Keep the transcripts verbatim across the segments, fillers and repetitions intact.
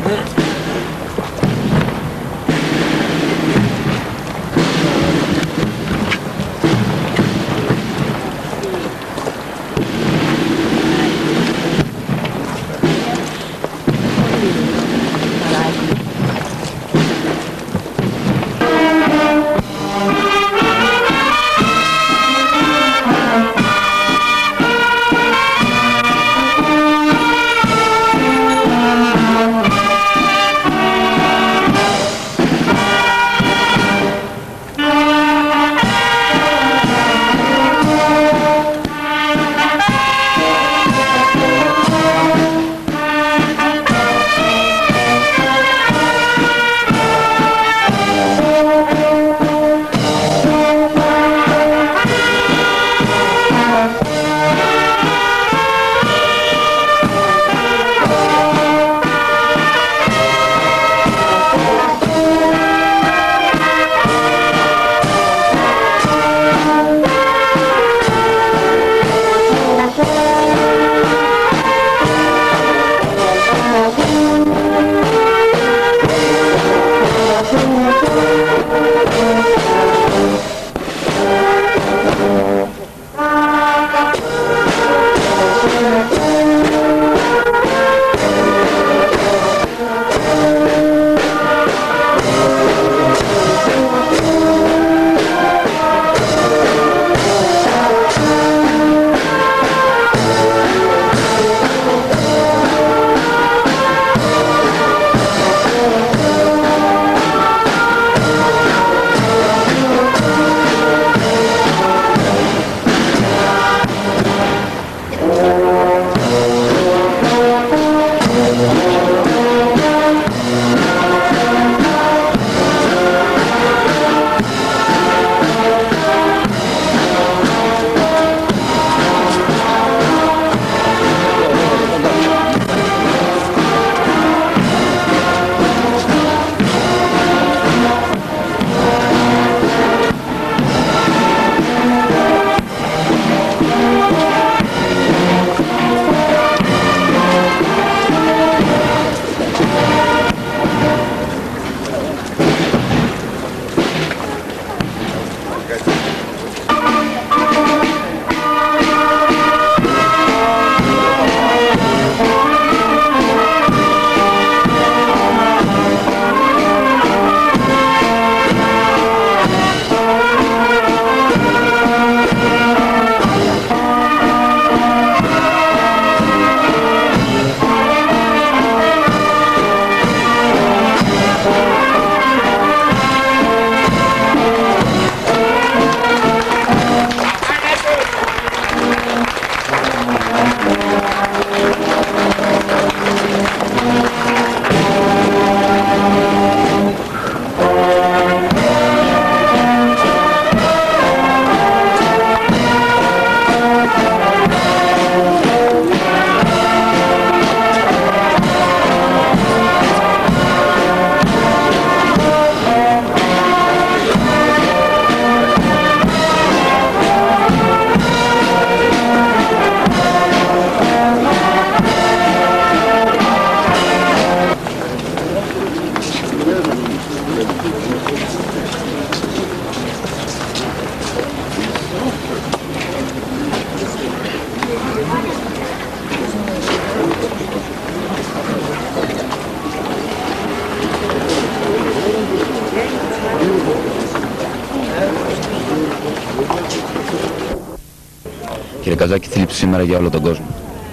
Κύριε Καζάκη, θλίψη σήμερα για όλο τον κόσμο.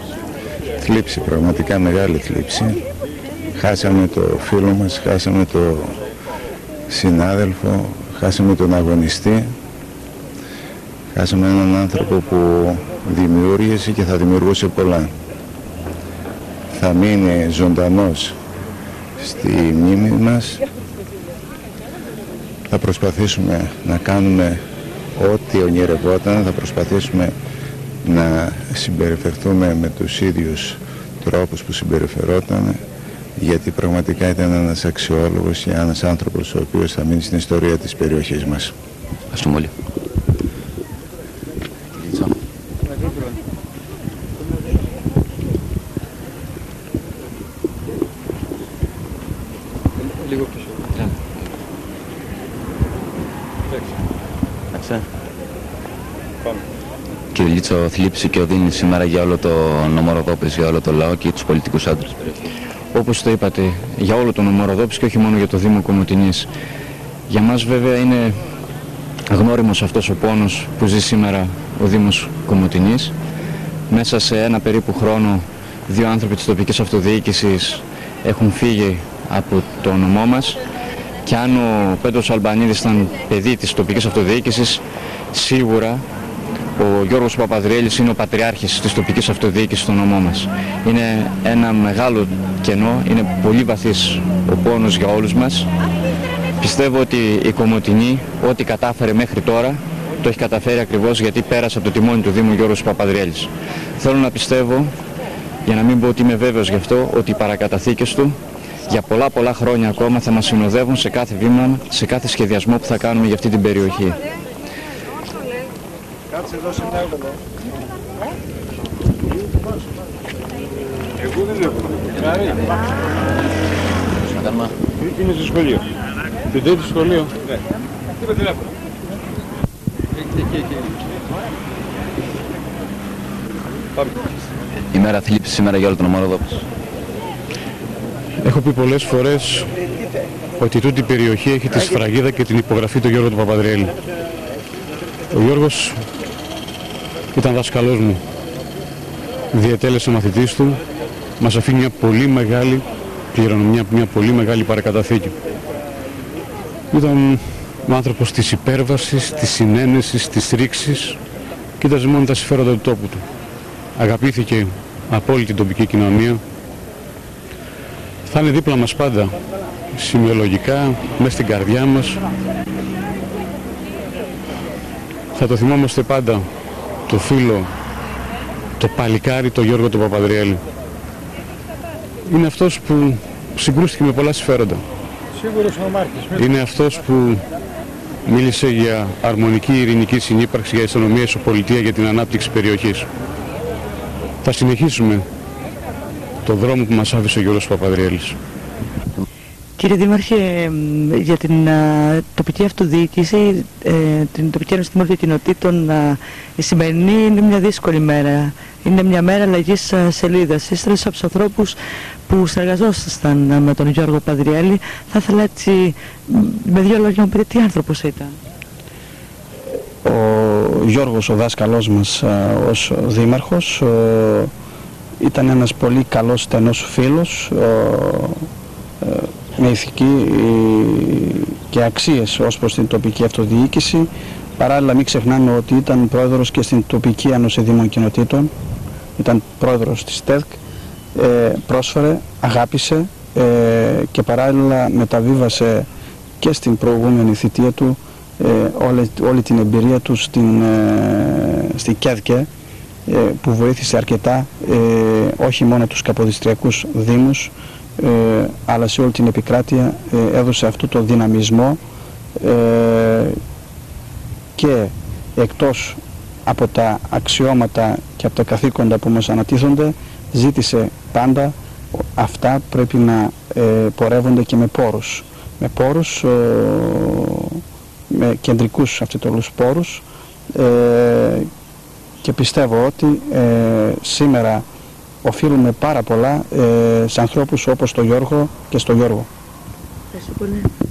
Θλίψη, πραγματικά μεγάλη θλίψη. Χάσαμε το φίλο μας, χάσαμε το συνάδελφο, χάσαμε τον αγωνιστή. Χάσαμε έναν άνθρωπο που δημιούργησε και θα δημιουργούσε πολλά. Θα μείνει ζωντανός στη μνήμη μας. Θα προσπαθήσουμε να κάνουμε ό,τι ονειρευόταν, θα προσπαθήσουμε να συμπεριφερθούμε με τους ίδιους τρόπους που συμπεριφερόταν, γιατί πραγματικά ήταν ένας αξιόλογος και ένας άνθρωπος ο οποίος θα μείνει στην ιστορία της περιοχής μας. Ευχαριστούμε όλοι. Λίγο πίσω. Εντάξει. Πάμε. Κύριε Λίτσο, θλίψη και οδύνη σήμερα για όλο το νομοροδόπης, για όλο το λαό και τους πολιτικούς άντρες. Όπως το είπατε, για όλο το νομοροδόπης και όχι μόνο για το Δήμο Κομοτηνής. Για μας βέβαια είναι αγνώριμος αυτός ο πόνος που ζει σήμερα ο Δήμος Κομοτηνής. Μέσα σε ένα περίπου χρόνο δύο άνθρωποι της τοπικής αυτοδιοίκησης έχουν φύγει από το νομό μας και αν ο Πέτρος Αλμπανίδης ήταν παιδί της τοπικής αυτοδιοίκησης, σίγουρα ο Γιώργος Παπαδριέλης είναι ο πατριάρχης της τοπικής αυτοδιοίκησης στο νομό μας. Είναι ένα μεγάλο κενό, είναι πολύ βαθύς ο πόνος για όλους μας. Πιστεύω ότι η Κομοτηνή, ό,τι κατάφερε μέχρι τώρα, το έχει καταφέρει ακριβώς γιατί πέρασε από το τιμόνι του Δήμου Γιώργος Παπαδριέλης. Θέλω να πιστεύω, για να μην πω ότι είμαι βέβαιος γι' αυτό, ότι οι παρακαταθήκες του για πολλά πολλά χρόνια ακόμα θα μας συνοδεύουν σε κάθε βήμα, σε κάθε σχεδιασμό που θα κάνουμε για αυτή την περιοχή. Κάτσε εδώ σε μια έβολα. Εγώ δεν έχω. Κάρι. Είναι στο σχολείο. Την τρίτη στο σχολείο. Ναι. Τι με τηλέφωνο. Εκεί, εκεί, εκεί. Πάμε. Ημέρα θλίψη σήμερα για όλο το νομοροδόπης. Έχω πει πολλές φορές ότι τούτη η περιοχή έχει τη σφραγίδα και την υπογραφή του Γιώργου του Παπαδριέλη. Ο Γιώργος ήταν δάσκαλός μου, διετέλεσε μαθητής του, μας αφήνει μια πολύ μεγάλη κληρονομιά, μια πολύ μεγάλη παρακαταθήκη. Ήταν ο άνθρωπος της υπέρβασης, της συνένεσης, της ρήξης, κοίταζε μόνο τα συμφέροντα του τόπου του. Αγαπήθηκε από όλη την τοπική κοινωνία. Θα είναι δίπλα μας πάντα, σημειολογικά, μέσα στην καρδιά μας. Θα το θυμόμαστε πάντα το φίλο, το παλικάρι, το Γιώργο του Παπαδριέλη. Είναι αυτός που συγκρούστηκε με πολλά συμφέροντα. Σίγουρος ο Μάρκης. Είναι αυτός που μίλησε για αρμονική ειρηνική συνύπαρξη, για ισονομία, ισοπολιτεία, για την ανάπτυξη περιοχής. Θα συνεχίσουμε το δρόμο που μας άφησε ο Γιώργος Παπαδριέλης. Κύριε Δήμαρχε, για την α, τοπική αυτοδιοίκηση, ε, την τοπική ένωση δημοτικών κοινοτήτων, α, η σημερινή είναι μια δύσκολη μέρα. Είναι μια μέρα αλλαγής σελίδας. Είστε από τους ανθρώπους που συνεργαζόσασταν με τον Γιώργο Παπαδριέλη. Θα ήθελα έτσι με δύο λόγια να μου πείτε τι άνθρωπος ήταν. Ο Γιώργος, ο δάσκαλός μας α, ως δήμαρχος, ο, ήταν ένας πολύ καλός στενός φίλος, ο, με ηθική και αξίες ως προς την τοπική αυτοδιοίκηση. Παράλληλα μην ξεχνάμε ότι ήταν πρόεδρος και στην τοπική ένωση Δήμων Κοινοτήτων, ήταν πρόεδρος της ΤΕΔΚ, ε, πρόσφερε, αγάπησε ε, και παράλληλα μεταβίβασε και στην προηγούμενη θητεία του ε, όλη, όλη την εμπειρία του στην, ε, στη ΚΕΔΚΕ, ε, που βοήθησε αρκετά ε, όχι μόνο τους καποδιστριακούς δήμους, Ε, αλλά σε όλη την επικράτεια ε, έδωσε αυτό το δυναμισμό ε, και εκτός από τα αξιώματα και από τα καθήκοντα που μας ανατίθονται, ζήτησε πάντα αυτά πρέπει να ε, πορεύονται και με πόρους με πόρους ε, με κεντρικούς αυτούς πόρους ε, και πιστεύω ότι ε, σήμερα οφείλουμε πάρα πολλά ε, σε ανθρώπους όπως τον Γιώργο και στον Γιώργο. Ευχαριστώ πολύ.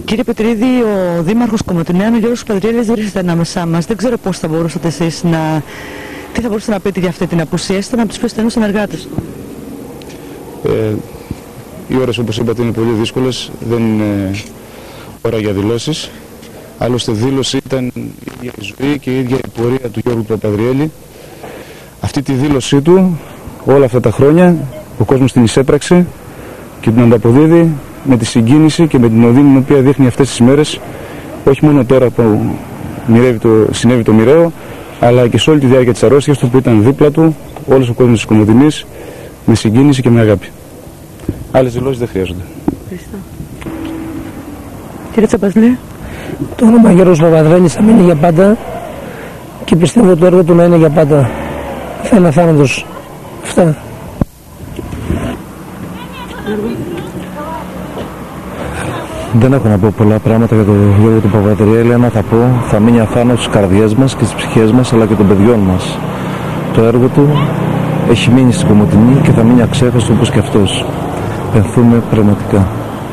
Κύριε Πετρίδη, ο Δήμαρχος Κομοτηναίων, ο Γιώργος Παπαδριέλης, βρίσκεται ανάμεσά μας. Δεν ξέρω πώς θα μπορούσατε εσείς να... Τι θα μπορούσατε να πείτε για αυτή την απουσία, ήταν από τους πιο στενούς συνεργάτες. Ε, οι ώρες, όπως είπατε, είναι πολύ δύσκολες. Δεν είναι ώρα για δηλώσεις. Άλλωστε δήλωση ήταν η ίδια η ζωή και η ίδια η πορεία του Γιώργου Παπαδριέλη. Αυτή τη δήλωσή του όλα αυτά τα χρόνια ο κόσμος την εισέπραξε και την ανταποδίδει με τη συγκίνηση και με την οδύνη την οποία δείχνει αυτές τις μέρες, όχι μόνο τώρα που το, συνέβη το μοιραίο, αλλά και σε όλη τη διάρκεια της αρρώστιας του που ήταν δίπλα του όλος ο κόσμος της Κομοτηνής με συγκίνηση και με αγάπη. Άλλες δηλώσεις δεν χρειάζονται. Ευχαριστώ. Κύριε Τσαμπασλή. Το όνομα Γιώργος Παπαδρέλης θα μείνει για πάντα και πιστεύω το έργο του να είναι για πάντα. Θα είναι αθάνατος. Αυτά. Δεν έχω να πω πολλά πράγματα για τον Γιώργο του Παπαδριέλη. Ένα θα πω, θα μείνει αθάνατος στις καρδιές μας και στις ψυχές μας, αλλά και των παιδιών μας. Το έργο του έχει μείνει στην Κομοτηνή και θα μείνει αξέχαστο όπως και αυτός. Πενθούμε πραγματικά.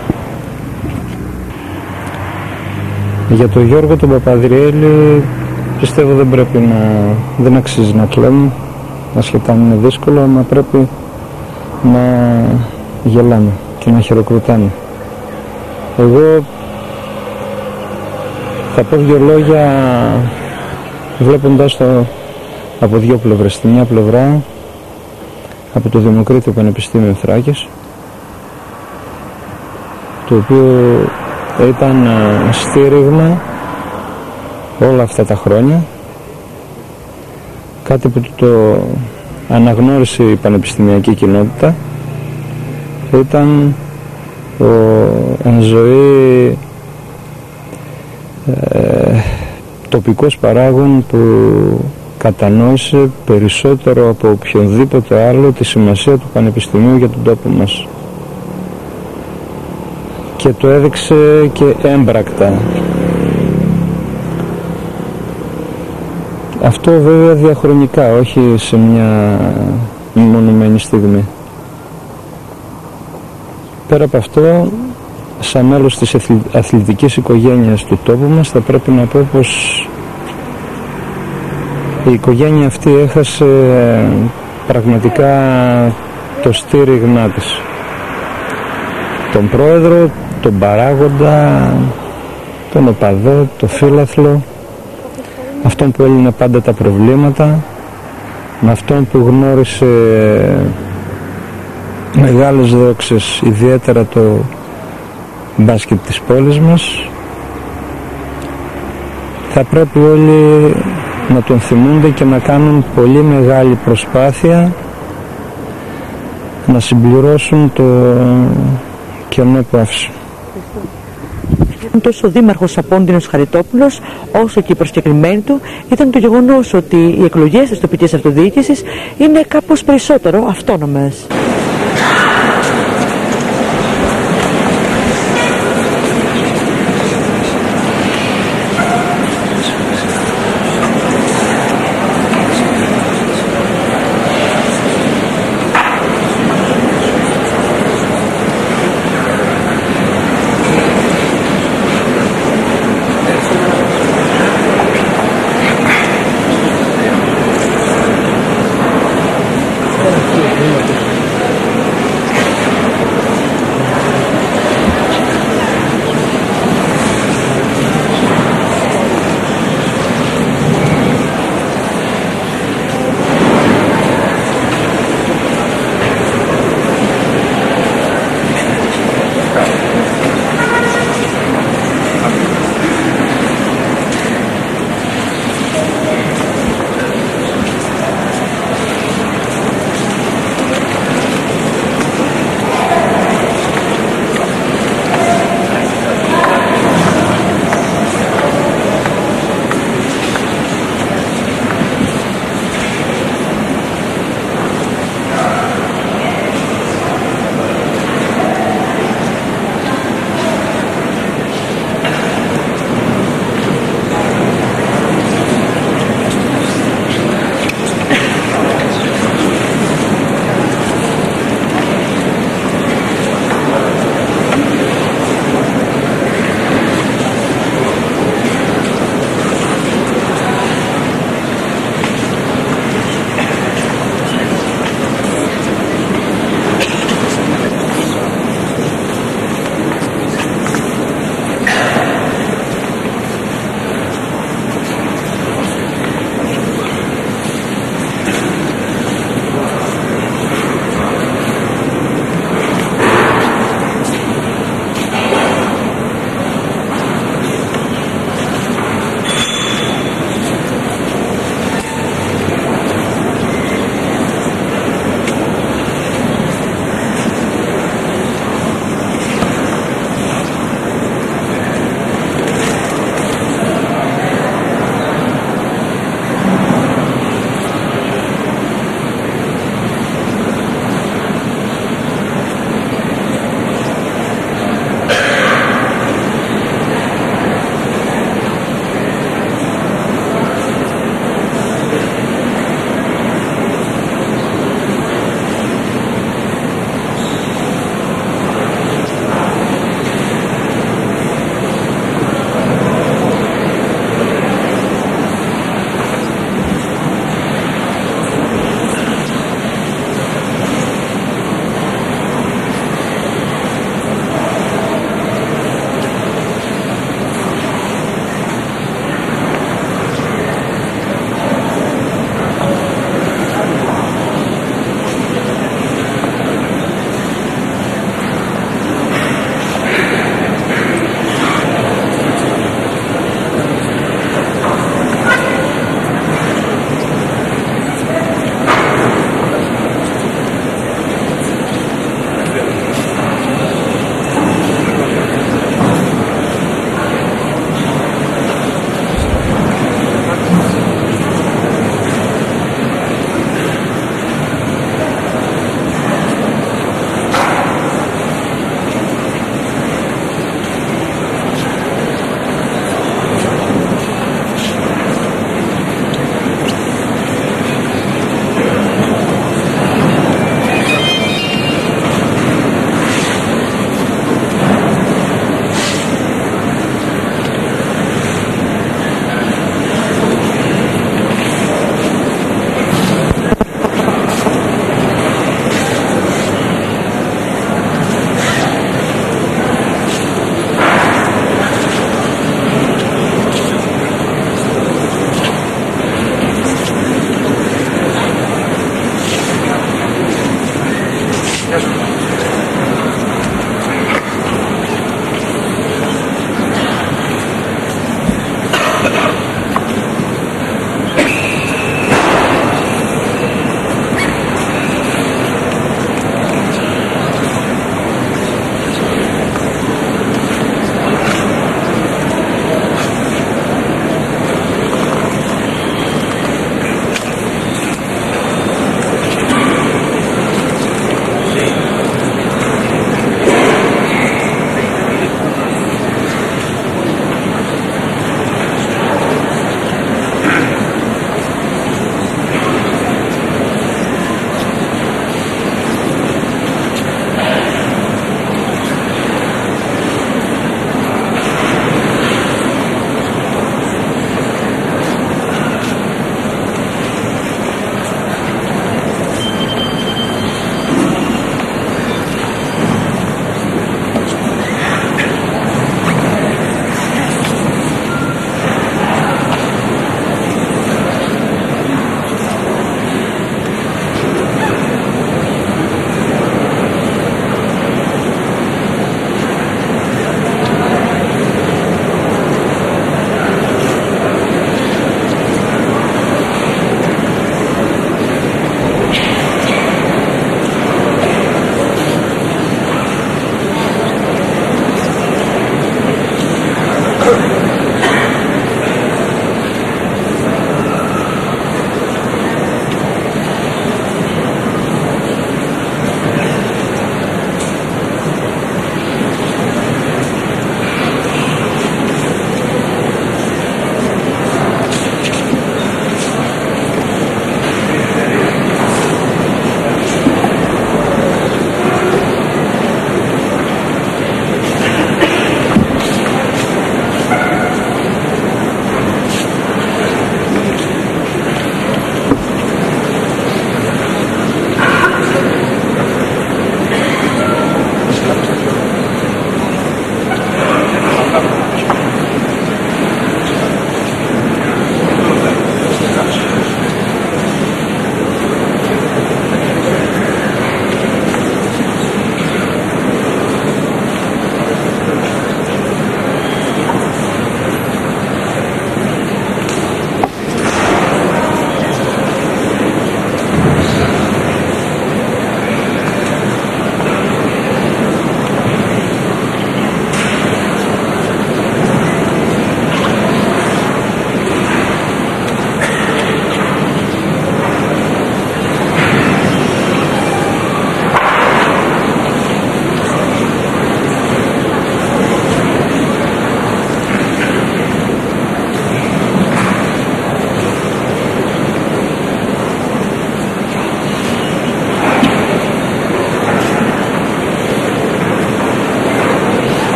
Για τον Γιώργο τον Παπαδριέλη πιστεύω δεν πρέπει να, δεν αξίζει να κλαίμε, ασχετά είναι δύσκολο, αλλά πρέπει να γελάμε και να χειροκροτάμε. Εγώ θα πω δύο λόγια βλέποντας το από δύο πλευρές. Στη μια πλευρά από το Δημοκρίτιο Πανεπιστήμιο Θράκης, το οποίο ήταν στήριγμα όλα αυτά τα χρόνια, κάτι που το αναγνώρισε η πανεπιστημιακή κοινότητα. Ήταν ο εν ζωή ε, τοπικός παράγων που κατανόησε περισσότερο από οποιονδήποτε άλλο τη σημασία του πανεπιστημίου για τον τόπο μας και το έδειξε και έμπρακτα. Αυτό βέβαια διαχρονικά, όχι σε μια μονομένη στιγμή. Πέρα από αυτό, σαν μέλος της αθλητικής οικογένειας του τόπου μας, θα πρέπει να πω πως η οικογένεια αυτή έχασε πραγματικά το στήριγμά της. Τον πρόεδρο, τον παράγοντα, τον οπαδό, τον φίλαθλο, αυτόν που έλυνε πάντα τα προβλήματα, με αυτόν που γνώρισε μεγάλες δόξες, ιδιαίτερα το μπάσκετ της πόλης μας. Θα πρέπει όλοι να τον θυμούνται και να κάνουν πολύ μεγάλη προσπάθεια να συμπληρώσουν το κενό που άφησε. Τόσο ο Δήμαρχος Απόντινος Χαριτόπουλος, όσο και η προσκεκριμένη του, ήταν το γεγονός ότι οι εκλογές της τοπικής αυτοδιοίκησης είναι κάπως περισσότερο αυτόνομες.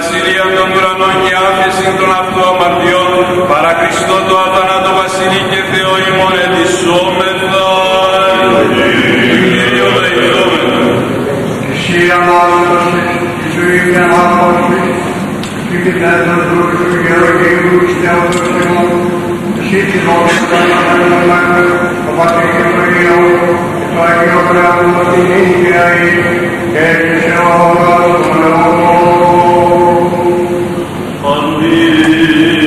βασιλεία των ουρανών και άφεση των αυτού αμαρτιών, παρά Χριστό το αθάνατο βασιλεί και Θεό ημών ετισόμεθα. Κύριε ελεηθόμεθα. Εσύ αμάρτωσες, η ζωή και αμάρτωσες, και πιθέτων του γερογείου στέωτος Θεών, εσύ τη δόξα τα το Πατρί και το Υιό, και το Αγίο Πνεύμα την ίδια και σε όλα των αιώνων. Αμήν.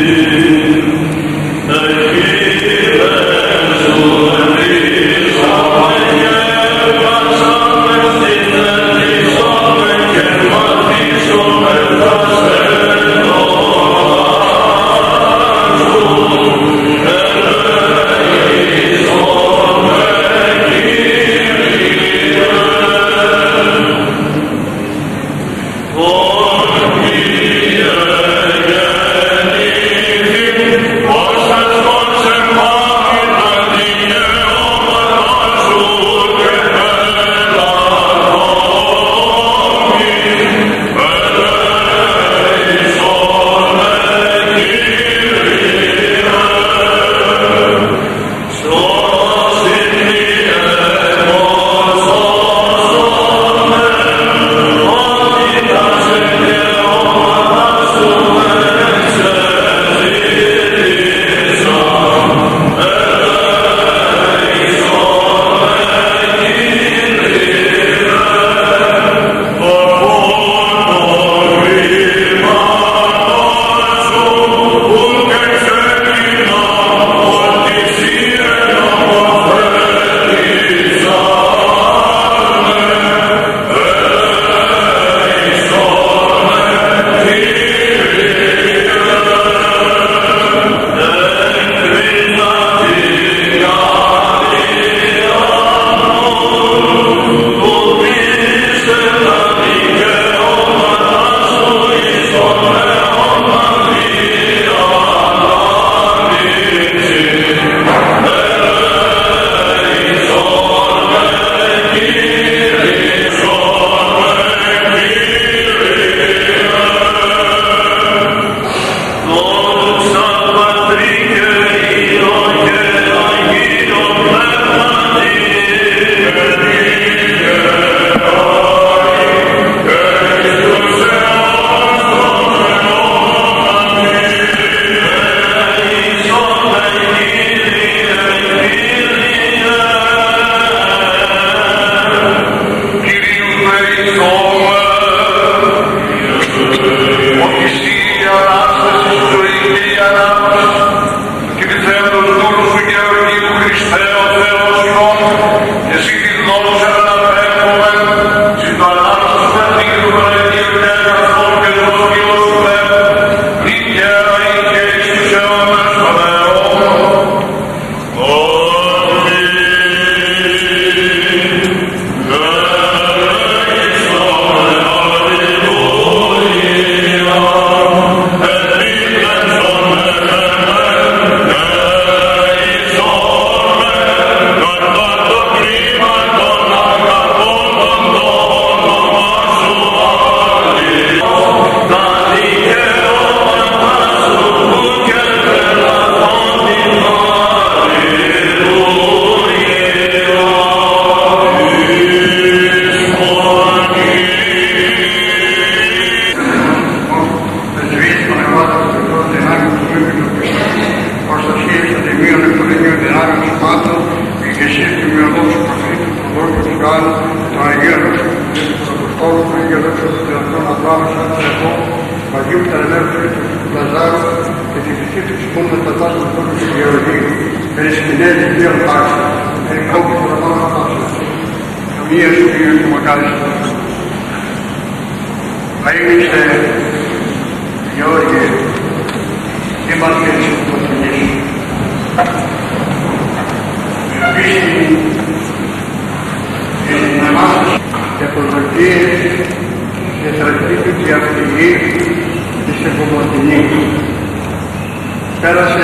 Πέρασε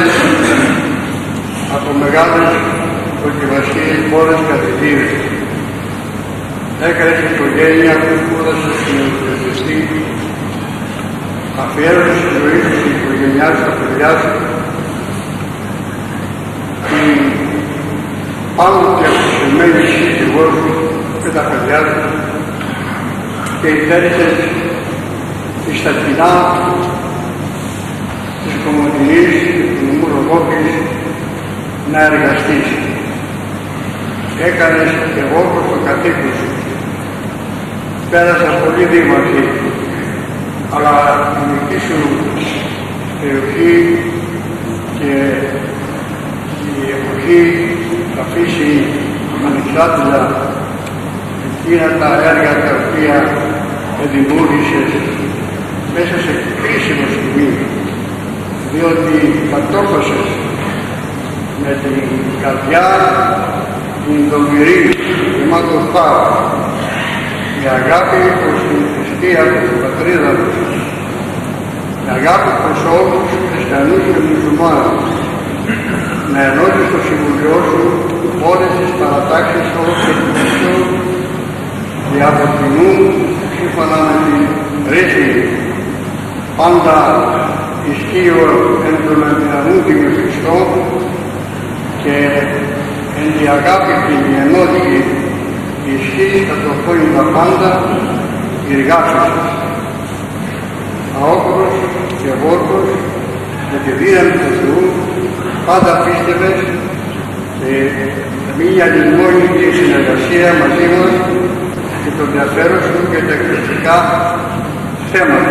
από μεγάλες δοκιμασίες, πολλές κατηδίες. Έκανε την οικογένεια που κούρασε στην ερωτευτική αφιέρωσε τη ζωή του στην οικογένειά του, στα παιδιά του, την πάνω και αποσυρμένη σύζυγό του και τα παιδιά του και υφέρεται στα κοινά της Κομοτηνής και του νομού Ροδόπης να εργαστείς. Έκανες και εγώ προς το κατοίκου σου. Πέρασαν πολλοί δήμαρχοι, αλλά η δική σου περιοχή και η εποχή θα αφήσει ανεξάρτητα εκείνα τα έργα τα οποία δημιούργησες μέσα σε κρίσιμο στιγμή, διότι κατόρθωσες με την καρδιά την δομηρή, γεμάτο θάρρο, η αγάπη προς την θρησκεία, προς την πατρίδα του, η αγάπη προς όλους τους χριστιανούς και μουσουλμάνους, να ενώσεις στο συμβουλίο σου όλες τις παρατάξεις όλων των εκκλησιών και από κοινού, σύμφωνα με την ρίση, πάντα ισχύω εν τον αδυναμούντι με Χριστό και εν τη αγάπη την ενότητα ισχύει κατοχώρη τα πάντα η εργάσεις σας. Αόκρος και βόρκος με τη δύναμη του Θεού πάντα πίστευες σε μία λιμόνικη συνεργασία μαζί μας και το ενδιαφέρον σου και τα εκκλησικά θέματα.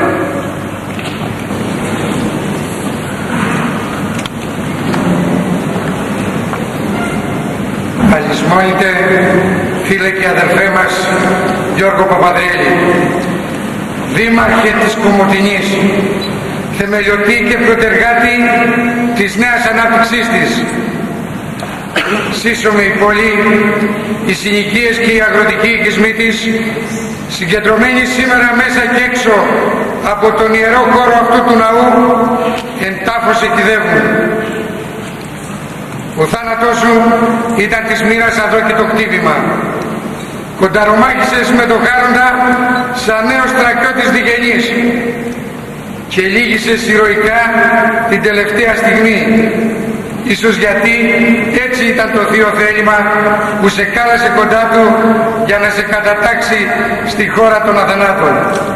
Αλυσμόνητε φίλε και αδερφέ μας Γιώργο Παπαδρέλη, δήμαρχε της Κομοτηνής, θεμελιωτή και πρωτεργάτη της νέας ανάπτυξής της. Σύσσωμη η πόλη, οι συνοικίες και οι αγροτικοί οικισμοί της, συγκεντρωμένοι σήμερα μέσα και έξω από τον ιερό χώρο αυτού του ναού, εν τάφος εκηδεύουν. Ο θάνατός σου ήταν της μοίρας αδόκητο κτύπημα. Κονταρομάχησες με το Χάροντα σαν νέος στρατιώτης διγενής και λύγησες ηρωικά την τελευταία στιγμή. Ίσως γιατί έτσι ήταν το θείο θέλημα που σε κάλασε κοντά του για να σε κατατάξει στη χώρα των αθανάτων.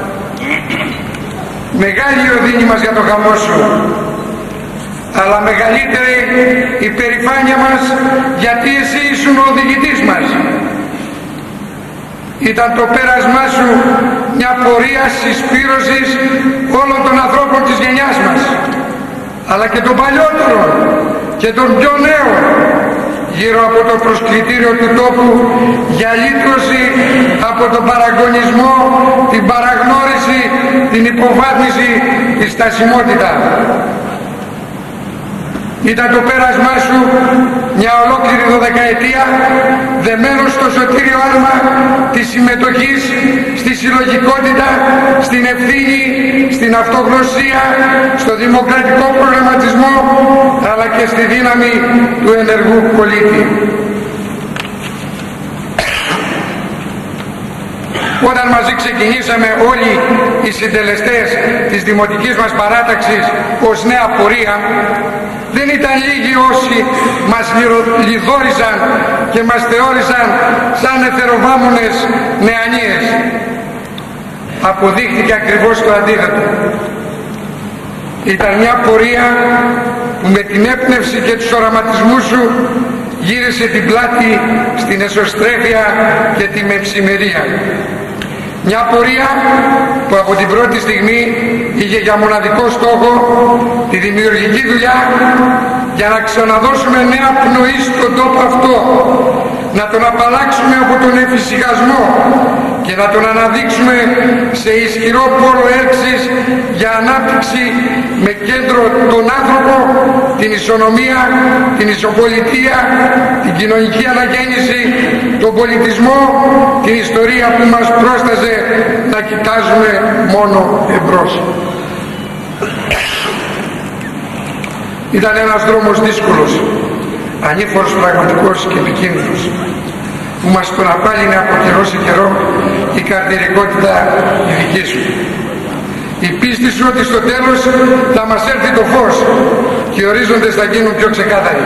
Μεγάλη η οδύνη μας για το χαμό σου, αλλά μεγαλύτερη η περηφάνεια μας γιατί εσύ ήσουν ο οδηγητής μας. Ήταν το πέρασμά σου μια πορεία συσπήρωσης όλων των ανθρώπων της γενιάς μας, αλλά και των παλιότερων και των πιο νέων γύρω από το προσκλητήριο του τόπου για λύτρωση από τον παραγωνισμό, την παραγνώριση, την υποβάθμιση, τη στασιμότητα. Ήταν το πέρασμά σου μια ολόκληρη δωδεκαετία δεμένο στο σωτήριο άλμα της συμμετοχής στη συλλογικότητα, στην ευθύνη, στην αυτογνωσία, στο δημοκρατικό προγραμματισμό, αλλά και στη δύναμη του ενεργού πολίτη. Όταν μαζί ξεκινήσαμε όλοι οι συντελεστές της δημοτικής μας παράταξης ως νέα πορεία, δεν ήταν λίγοι όσοι μας λιδόριζαν και μας θεώρησαν σαν εθεροβάμονες νεανίες. Αποδείχθηκε ακριβώς το αντίθετο. Ήταν μια πορεία που με την έπνευση και τους οραματισμούς σου γύρισε την πλάτη στην εσωστρέφεια και τη μεψημερία. Μια πορεία που από την πρώτη στιγμή είχε για μοναδικό στόχο τη δημιουργική δουλειά για να ξαναδώσουμε νέα πνοή στον τόπο αυτό, να τον απαλλάξουμε από τον εφησυχασμό και να τον αναδείξουμε σε ισχυρό πόρο έλξης για ανάπτυξη με κέντρο τον άνθρωπο, την ισονομία, την ισοπολιτεία, την κοινωνική αναγέννηση, τον πολιτισμό, την ιστορία που μας πρόσταζε να κοιτάζουμε μόνο εμπρός. Ήταν ένας δρόμος δύσκολος, ανήφορος, πραγματικός και επικίνδυνος, που μας τον απάλυνε από καιρό σε καιρό η καρτηρικότητα η δική σου. Η πίστη σου ότι στο τέλος θα μας έρθει το φως και οι ορίζοντες θα γίνουν πιο ξεκάθαροι.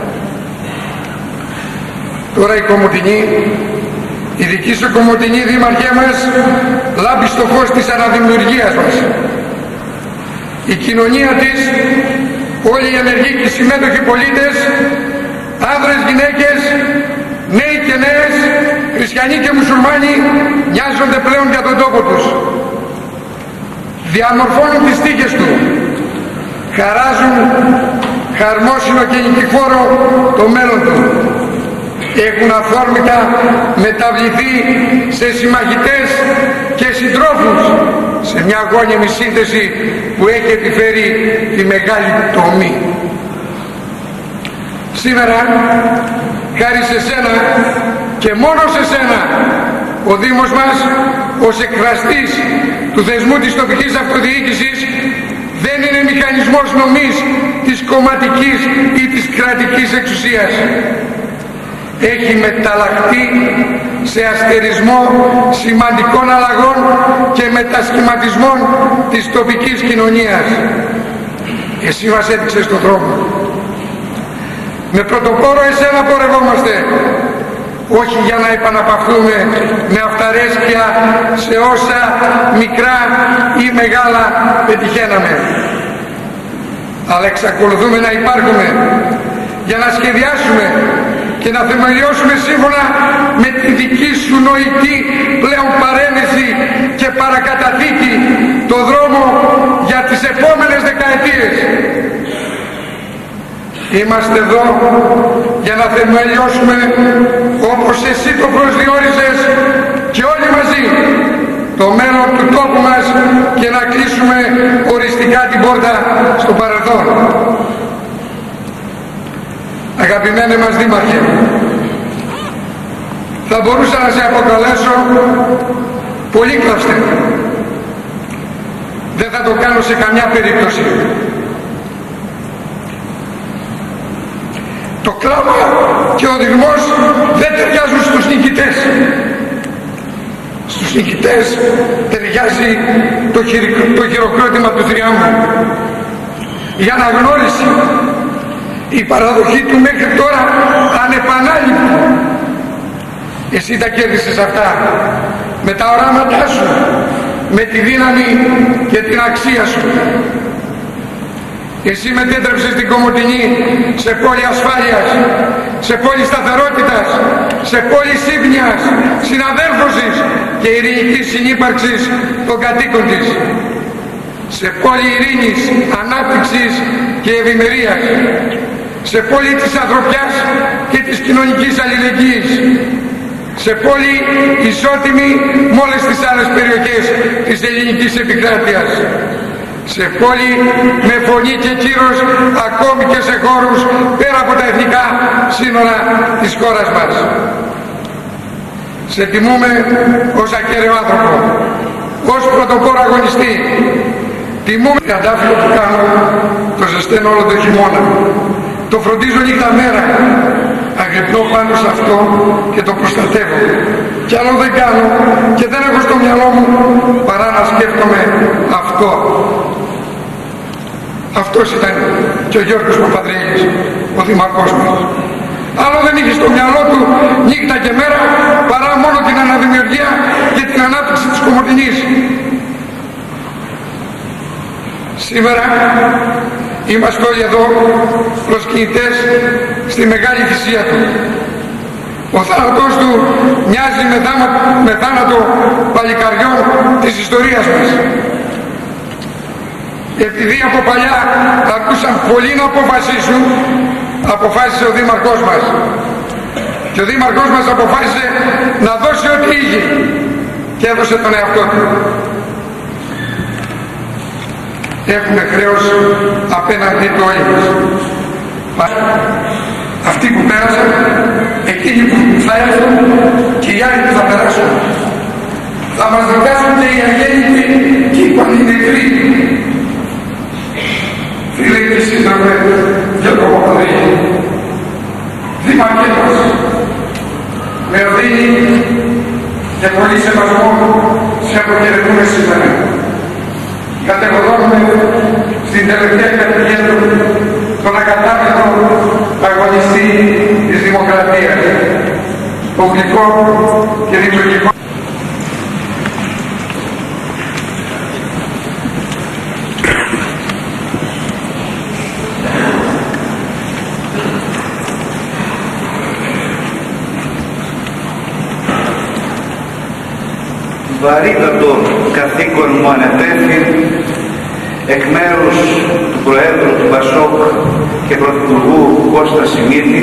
Τώρα η Κομοτηνή, η δική σου Κομοτηνή, δήμαρχέ μας, λάμπει στο φως της αναδημιουργίας μας. Η κοινωνία της, όλοι οι ενεργοί και οι συμμέτοχοι πολίτες, άνδρες, γυναίκες, νέοι και νέες, χριστιανοί και μουσουλμάνοι, νοιάζονται πλέον για τον τόπο τους. Διαμορφώνουν τις τύχες του, χαράζουν χαρμόσυνο και νικηφόρο το μέλλον του. Έχουν αφόρμητα μεταβληθεί σε συμμαχητές και συντρόφους σε μια αγώνιμη σύνθεση που έχει επιφέρει τη μεγάλη τομή. Σήμερα, χάρη σε σένα και μόνο σε σένα, ο Δήμος μας, ως εκφραστής του θεσμού της τοπικής αυτοδιοίκησης, δεν είναι μηχανισμός νομής της κομματικής ή της κρατικής εξουσίας. Έχει μεταλλαχτεί σε αστερισμό σημαντικών αλλαγών και μετασχηματισμών της τοπικής κοινωνίας. Εσύ μας έδειξες τον δρόμο. Με πρωτοπόρο εσένα πορευόμαστε, όχι για να επαναπαυθούμε με αυταρέσκεια σε όσα μικρά ή μεγάλα πετυχαίναμε, αλλά εξακολουθούμε να υπάρχουμε για να σχεδιάσουμε και να θεμελιώσουμε σύμφωνα με τη δική σου νοητή πλέον παρένεση και παρακαταθήκη το δρόμο για τις επόμενες δεκαετίες. Είμαστε εδώ για να θεμελιώσουμε, όπως εσύ το προσδιορίζεις, και όλοι μαζί το μέλλον του τόπου μας και να κλείσουμε οριστικά την πόρτα στο παρελθόν. Αγαπημένε μας Δήμαρχε, θα μπορούσα να σε αποκαλέσω πολύ κλαυστερό. Δεν θα το κάνω σε καμιά περίπτωση. Το κλάμα και ο οδηγμός δεν ταιριάζουν στους νικητές. Στους νικητές ταιριάζει το, χειρι... το χειροκρότημα του θριάμβου. Η αναγνώριση, η παραδοχή του μέχρι τώρα ανεπανάληπτη. Εσύ τα κέρδισες αυτά με τα οράματά σου, με τη δύναμη και την αξία σου. Εσύ μετέτρεψες την Κομοτηνή σε πόλη ασφάλειας, σε πόλη σταθερότητας, σε πόλη σύμπνοιας, συναδέλφωσης και ειρηνικής συνύπαρξης των κατοίκων της, σε πόλη ειρήνης, ανάπτυξης και ευημερίας, σε πόλη της ανθρωπιάς και της κοινωνικής αλληλεγγύης, σε πόλη ισότιμη με όλες τις άλλες περιοχές της ελληνικής επικράτειας, σε πόλη με φωνή και κύρος ακόμη και σε χώρους πέρα από τα εθνικά σύνορα της χώρας μας. Σε τιμούμε ως ακέραιο άνθρωπο, ως πρωτοπόρο αγωνιστή. Τιμούμε το αντάφυλλο που κάνω, το ζεσταίνω όλο το χειμώνα. Το φροντίζω νύχτα μέρα, αγρυπνώ πάνω σε αυτό και το προστατεύω. Κι άλλο δεν κάνω και δεν έχω στο μυαλό μου παρά να σκέφτομαι αυτό. Αυτός ήταν και ο Γιώργος Παπαδρέλης, ο Δημαρχός μας. Άλλο δεν είχε στο μυαλό του νύχτα και μέρα παρά μόνο την αναδημιουργία και την ανάπτυξη της Κομοτηνής. Σήμερα είμαστε όλοι εδώ προσκυνητές στη μεγάλη θυσία του. Ο θάνατός του μοιάζει με, δάμα, με θάνατο παλικαριών της ιστορίας μας. Επειδή από παλιά ακούσαν πολλοί να αποφασίσουν, αποφάσισε ο Δήμαρχός μας. Και ο Δήμαρχός μας αποφάσισε να δώσει ό,τι είχε και έδωσε τον εαυτό του. Έχουμε χρέος απέναντι του όλοι μας. Αυτοί που πέρασαν, εκείνοι που θα έρθουν και οι άλλοι που θα περάσουν. Θα μας δικάσουν και οι αγέννητοι και οι πανινεκροί. Φίλε και σύντροφε Γιώργο Παπαδρέλη, Δήμαρχέ μας, με οδύνη και πολύ σεβασμό σε αποχαιρετούμε σήμερα. κατεγορώνουμε στην τελευταία κατηγορία του τον ακατάμετρο αγωνιστή της δημοκρατίας, publiκό και λειτουργικό. Βαρύτατο καθήκον μου ανετέθη εκ μέρους του Προέδρου του Πασόκ και Πρωθυπουργού Κώστα Σιμίτη,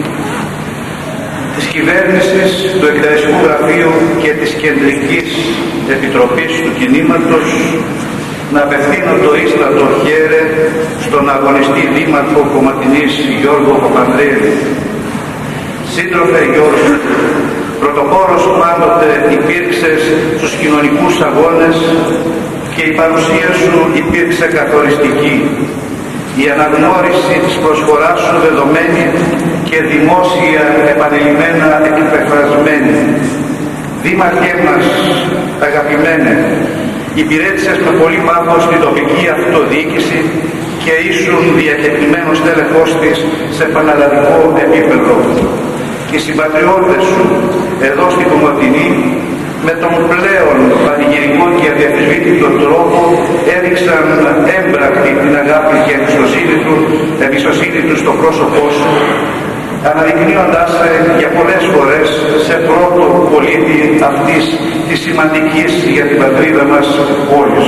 της κυβέρνησης, του Εκτελεστικού Γραφείου και της Κεντρικής Επιτροπής του Κινήματος να απευθύνω το ίστατο χέρε στον αγωνιστή δήμαρχο Κομματινής Γιώργο Παπανδρέου. Σύντροφε Γιώργο, πρωτοπόρος πάντοτε υπήρξες στους κοινωνικούς αγώνες και η παρουσία σου υπήρξε καθοριστική. Η αναγνώριση της προσφοράς σου δεδομένη και δημόσια επανειλημμένα εκπεφρασμένη. Δήμαρχέ μας, αγαπημένε, υπηρέτησες με πολύ πάθος την τοπική αυτοδιοίκηση και ήσουν διακεκριμένος τέλεχός της σε πανελλαδικό επίπεδο. Οι συμπατριώτες σου εδώ στην Κομματινή με τον πλέον πανηγυρικό και αδιαφυσβήτητο τρόπο έδειξαν έμπρακτη την αγάπη και εμπιστοσύνη του, εμπιστοσύνη του στο πρόσωπό σου, αναδεικνύοντας για πολλές φορές σε πρώτο πολίτη αυτής της σημαντικής για την πατρίδα μας πόλης.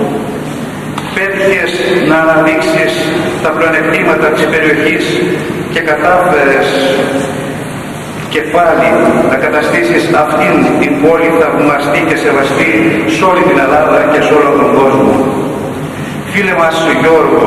Πέτυχες να αναδείξεις τα πλεονεκτήματα της περιοχής και κατάφερες και πάλι να καταστήσεις αυτήν την πόλη θαυμαστή και σεβαστή σε όλη την Ελλάδα και σε όλο τον κόσμο. Φίλε μας Γιώργο,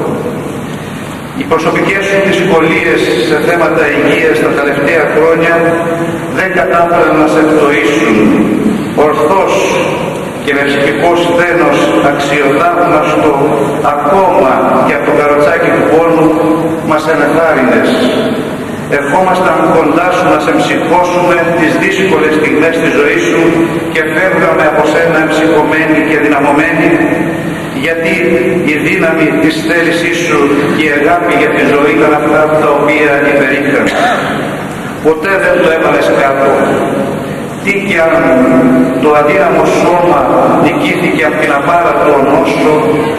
οι προσωπικές σου δυσκολίες σε θέματα υγείας τα τελευταία χρόνια δεν κατάφεραν να σε ευνοήσουν. Ορθώς και με ψυχικό σθένος αξιοθαύμαστο ακόμα και από το καροτσάκι του πόνου μας ενεθάρρυνες. Ερχόμασταν κοντά σου να σε ψυχώσουμε τις δύσκολες στιγμές της ζωής σου και φεύγαμε από σένα εμψυχωμένοι και δυναμωμένοι, γιατί η δύναμη της θέλησής σου και η αγάπη για τη ζωή ήταν αυτά τα οποία υπερήχαν. Ποτέ δεν το έβαλες κάτω. Τι κι αν το αδύναμο σώμα νικήθηκε από την απάρατο νόσο,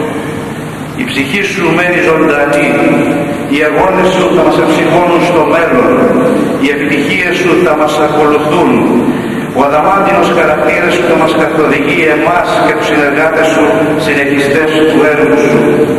η ψυχή σου μένει ζωντανή, οι αγώνες σου θα μας εμψυχώνουν στο μέλλον, οι επιτυχίες σου θα μας ακολουθούν, ο αδαμάντινος χαρακτήρας σου θα μας καθοδηγεί εμάς και τους συνεργάτες σου, συνεχιστές του έργου σου.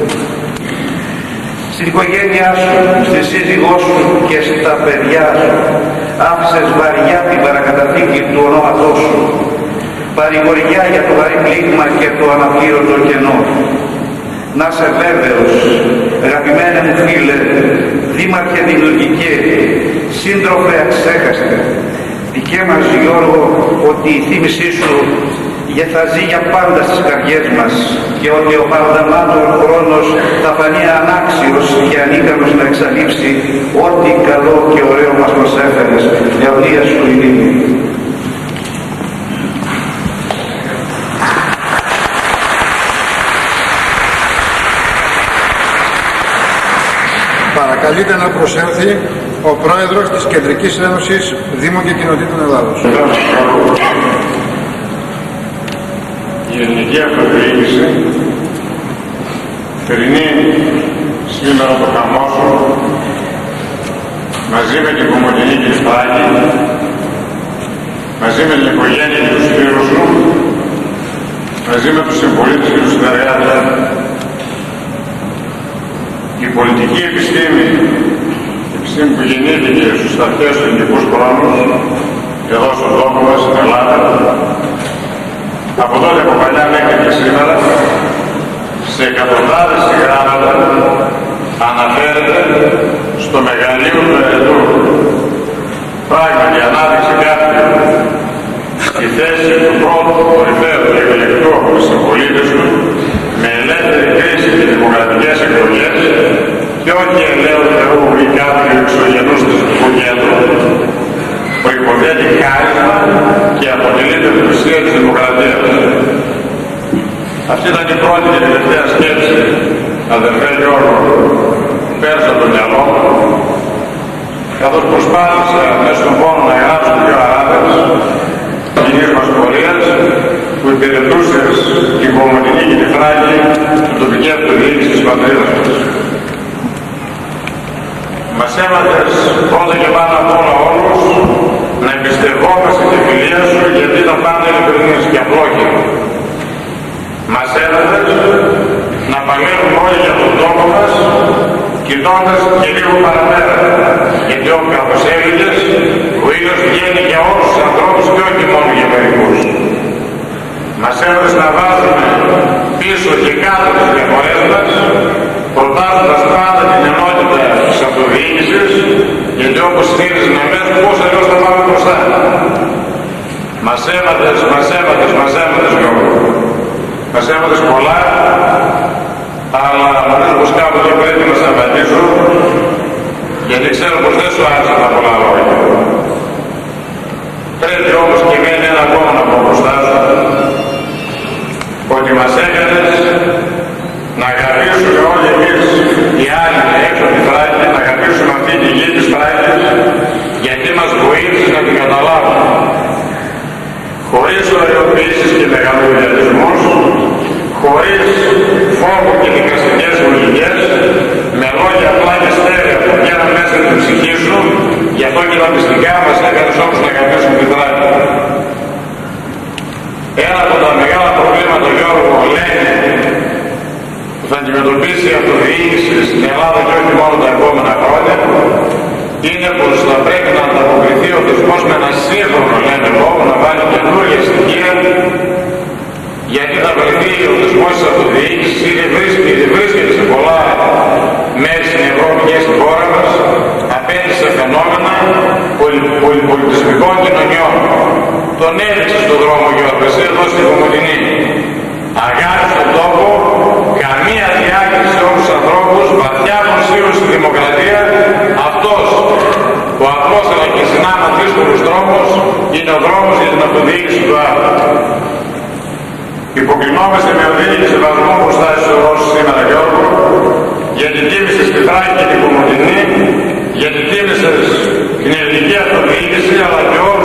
Στην οικογένειά σου, στη σύζυγό σου και στα παιδιά σου άφησες βαριά την παρακαταθήκη του ονόματός σου, παρηγοριά για το βαρύ πλήγμα και το αναπλήρωτο κενό. Να είσαι βέβαιος, αγαπημένε μου φίλε, δήμαρχε δημιουργικέ, σύντροφε αξέχαστε, δικέ μας Γιώργο, ότι η θύμησή σου θα ζει για πάντα στις καρδιές μας και ότι ο παραδαμάτων χρόνος θα φανεί ανάξιος και ανίκανος να εξαλείψει ό,τι καλό και ωραίο μας προσέφερες. Αιωνία σου η μνήμη. Παρακαλείται να προσέλθει ο Πρόεδρος της Κεντρικής Ένωσης Δήμων και Κοινοτήτων Ελλάδος. Η ελληνική αυτοδιοίκηση θερινεί σήμερα το χαμό σου μαζί με την Κομματινή και Σπράκη, μαζί με την οικογένεια και τους φίλους σου, μαζί με τους συμπολίτες και τους συνεργάτες. Η πολιτική επιστήμη, η επιστήμη που γεννήθηκε στους αρχαίους ελληνικούς χρόνους, εδώ στον τόπο μας, στην Ελλάδα, από τότε από παλιά μέχρι και σήμερα, σε εκατοντάδες συγγράμματα αναφέρεται στο μεγαλείο του ερετού. Πράγματι, ανάδειξε κάποιον στη θέση του πρώτου κορυφαίου και εκλεκτού από τους συμπολίτες του, με ελεύθερη κρίση και δημοκρατικές εκλογές και όχι ελεύθερου ή κάποιου εξωγενούς θεσμικού κέντρου, προϋποθέτει χάρισμα και αποτελείται ουσία της δημοκρατίας. Αυτή Αυτή ήταν η πρώτη και τελευταία σκέψη, αδερφέ Γιώργο, πέρασε από το μυαλό μου, καθώς προσπάθησα μέσα στον πόνο να γράψω δύο αράδες κοινής μας πορείας που υπηρετούσες την Κομωτινή και τη Θράκη, την τοπική αυτοδιοίκηση της πατρίδας μας. Μας έμαθες πρώτα και πάνω απ' όλα όλους να εμπιστευόμαστε τη φιλία σου, γιατί ήταν πάντα ειλικρινής και απλόχη. Μας έμαθες να παλεύουμε όλοι για τον τόπο μας, κοιτώντας και λίγο παραπέρα, γιατί όπως έλεγες, ο ήλιος βγαίνει για όλους τους ανθρώπους και όχι μόνο για μερικούς. Μας έμαθες να βάζουμε πίσω και κάτω τις διαφορές μας, προτάζοντας πάντα την ενότητα της αυτοδιοίκησης, γιατί όπως συνήθιζε να λες, πώς αλλιώς θα πάμε μπροστά. Μας έμαθες, μας έμαθες, μας έμαθες Γιώργο. Μας έμαθες πολλά, αλλά νομίζω πως κάποτε πρέπει να σταματήσω, γιατί ξέρω πως δεν σου άρεσαν τα πολλά λόγια. Πρέπει όμως και μένει ένα ακόμα να πω μπροστά σου, ότι μας έκανες να αγαπήσουμε όλοι εμείς οι άλλοι έξω από τη Θράκη, να αγαπήσουμε αυτή τη γη της Θράκης, γιατί μας βοήθησες να την καταλάβουμε. Χωρίς οριοποιήσεις και μεγαλοειδιασμούς, χωρίς φόβο και δικαστικές λογικές, με λόγια απλά και στέρεα που βγαίναν μέσα στην ψυχή σου, γι' αυτό και τα μυστικά μας έκανες όμως να αγαπήσουμε τη Θράκη. Ένα από τα μεγάλα προβλήματα, Γιώργο, λένε, που θα αντιμετωπίσει η αυτοδιοίκηση στην Ελλάδα και όχι μόνο τα επόμενα χρόνια, είναι πως θα πρέπει να ανταποκριθεί ο θεσμός με ένα σύγχρονο, λένε λόγο, να βάλει καινούργια στοιχεία, γιατί θα βρεθεί ο θεσμός της αυτοδιοίκησης, ήδη βρίσκεται, ήδη βρίσκεται σε πολλά μέρη στην Ευρώπη και στην χώρα μας, απέναντι σε φαινόμενα πολυ, πολυπολιτισμικών κοινωνιών. Τον έδειξε στον δρόμο Γιώργο, εσύ εδώ στην Κομωτινή. Αγάπη στον τόπο, καμία διάκριση σε όλους τους ανθρώπους, βαθιά προσήλωση στη δημοκρατία. Αυτός ο απλός αλλά και συνάμα δύσκολους δρόμος είναι ο δρόμος για την αυτοδιοίκηση του άλλου. Υποκλεινόμαστε με οδύνη και σεβασμό μπροστά στους Ρώσους σήμερα, Γιώργο, γιατί τίμησες τη Θράκη και την Κομωτινή, γιατί τίμησες την ελληνική αυτοδιοίκηση, αλλά και όλους.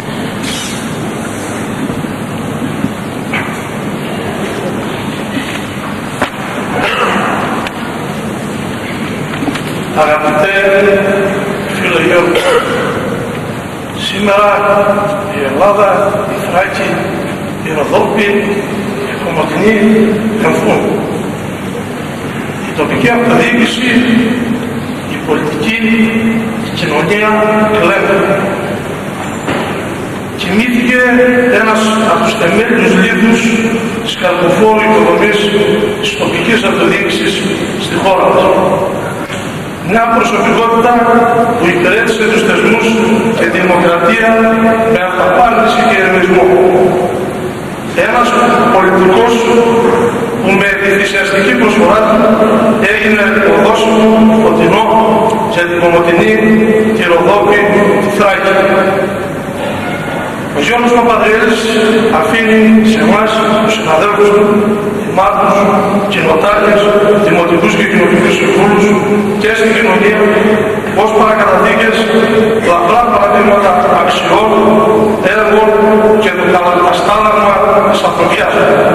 Αγαπητέ φίλε Γιώργο, σήμερα η Ελλάδα, η Θράκη, η Ροδόπη, η Κομωτινή εμφούν. Η τοπική αυτοδιοίκηση, η πολιτική, η κοινωνία κλέβει. Κοιμήθηκε ένας από τους θεμέλιους λίθους της καρποφόρου οικοδομής της τοπικής αυτοδιοίκησης στη χώρα μας. Μια προσωπικότητα που υπηρέτησε τους θεσμούς και τη δημοκρατία με αυταπάρνηση και ερμισμό. Ένας πολιτικός που με τη θυσιαστική προσφορά του έγινε οδόσιμο, φωτεινό για την Κομωτινή, τη Ροδόπη, τη Θράκη. Ο Γιώργος Παπαδριέλης αφήνει σε εμάς τους συναδέλφους του, δημάρχους, κοινοτάρχες, δημοτικούς και κοινοτικούς συμβούλους και στην κοινωνία ως παρακαταθήκες τα απλά παραδείγματα αξιών, έργων και το καταστάλαγμα της ανθρωπιάς.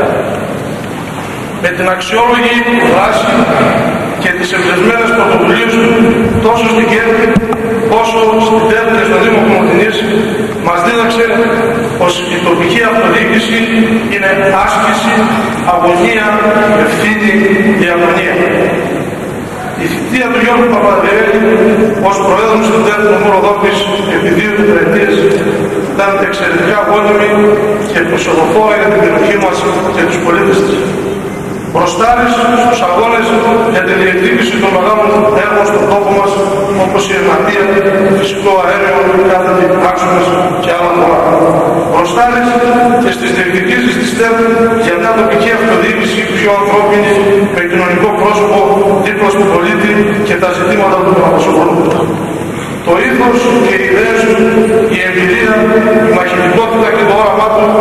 Με την αξιόλογη δράση και τις εμπνευσμένες πρωτοβουλίες του τόσο στην Κέρκη όσο στην Τέρκη στο Δήμο Κομωτινής μας δίδαξε πως η τοπική αυτοδιοίκηση είναι άσκηση, αγωνία, ευθύνη, διαγωνία. Η θητεία του Γιώργου Παπαδριέλη ως Προέδρου του Τέρκη νομού Ροδόπης επί δύο τετραετίες ήταν εξαιρετικά γόνιμη και προσοδοφόρα για την περιοχή μας και τους πολίτες της. Μπροστάρης στους αγώνες για την διεκδίκηση των μεγάλων έργων στον τόπο μας, όπως η Ερμαντία, το φυσικό αέριο, κάθετοι άξονες και άλλα πολλά. Μπροστάρης και στις διεκδικήσεις της ΤΕΠ για μια τοπική αυτοδιοίκηση πιο ανθρώπινη, με κοινωνικό πρόσωπο δίπλα στον πολίτη και τα ζητήματα που τον απασχολούν. Το ήθος και οι ιδέες του, η εμπειρία, η μαχητικότητα και το όραμά του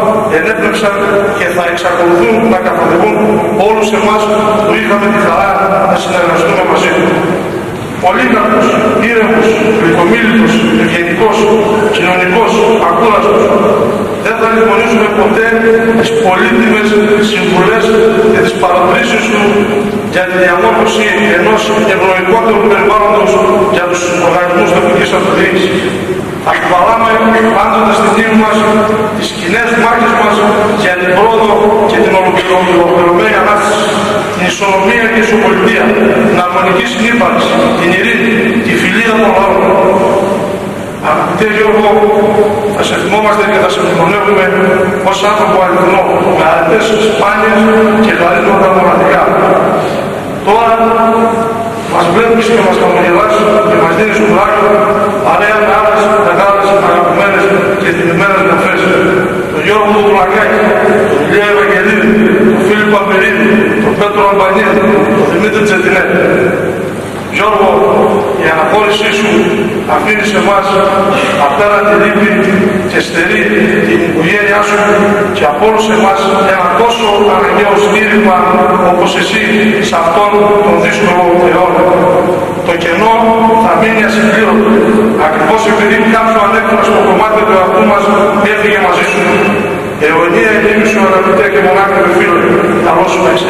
ενέπνευσαν και θα εξακολουθούν να καθοδηγούν όλους εμάς που είχαμε τη χαρά να συνεργαστούμε μαζί του. Πολύκαρπος, ήρεμος, γλυκομίλητος, ευγενικός, κοινωνικός, ακούραστος. Δεν θα λησμονήσουμε ποτέ τις πολύτιμες συμβουλές και τις παρατηρήσεις του για τη διαμόρφωση ενός ευνοϊκότερου περιβάλλοντος για τους οργανισμούς τοπικής αυτοδιοίκησης. Αμφιβαλάμε πάντοτε στη μνήμη μας τις κοινές μάχες μας για την πρόοδο και την ολοκληρωμένη ανάπτυξη, την ισονομία και ισοπολιτεία, την αρμονική συνύπαρξη, την ειρήνη, τη φιλία των λαών. Αγαπητέ Γιώργο, θα σε θυμόμαστε και θα σε μνημονεύουμε ως άνθρωπο αληθινό, με αρετές σπάνιες και γαρύτωτα μοναδικά. Τώρα μας βλέπεις και μας χαμογελάς και μας δίνεις κουράγιο παρέα με άλλες μεγάλες αγαπημένες και τιμημένες μορφές. Τον Γιώργο Μουδουλακάκη, τον Ηλία Ευαγγελίδη, τον Φίλιππο Αμπερίδη, τον Πέτρο Αμπανίδη, τον Δημήτρη Τσετινέ. Γιώργο, η αναχώρησή σου αφήνει σε εμάς απέραντη λύπη και στερεί την οικογένειά σου και από όλους εμάς ένα τόσο αναγκαίο στήριγμα όπως εσύ σε αυτόν τον δύσκολο αιώνα. Το κενό θα μείνει ασυμπλήρωτο, ακριβώς επειδή κάποιο ανέκφραστο κομμάτι του εαυτού μας έφυγε μαζί σου. Αιωνία εκείνη σου αγαπητέ και μονάχα φίλοι, καλώς σου να είσαι.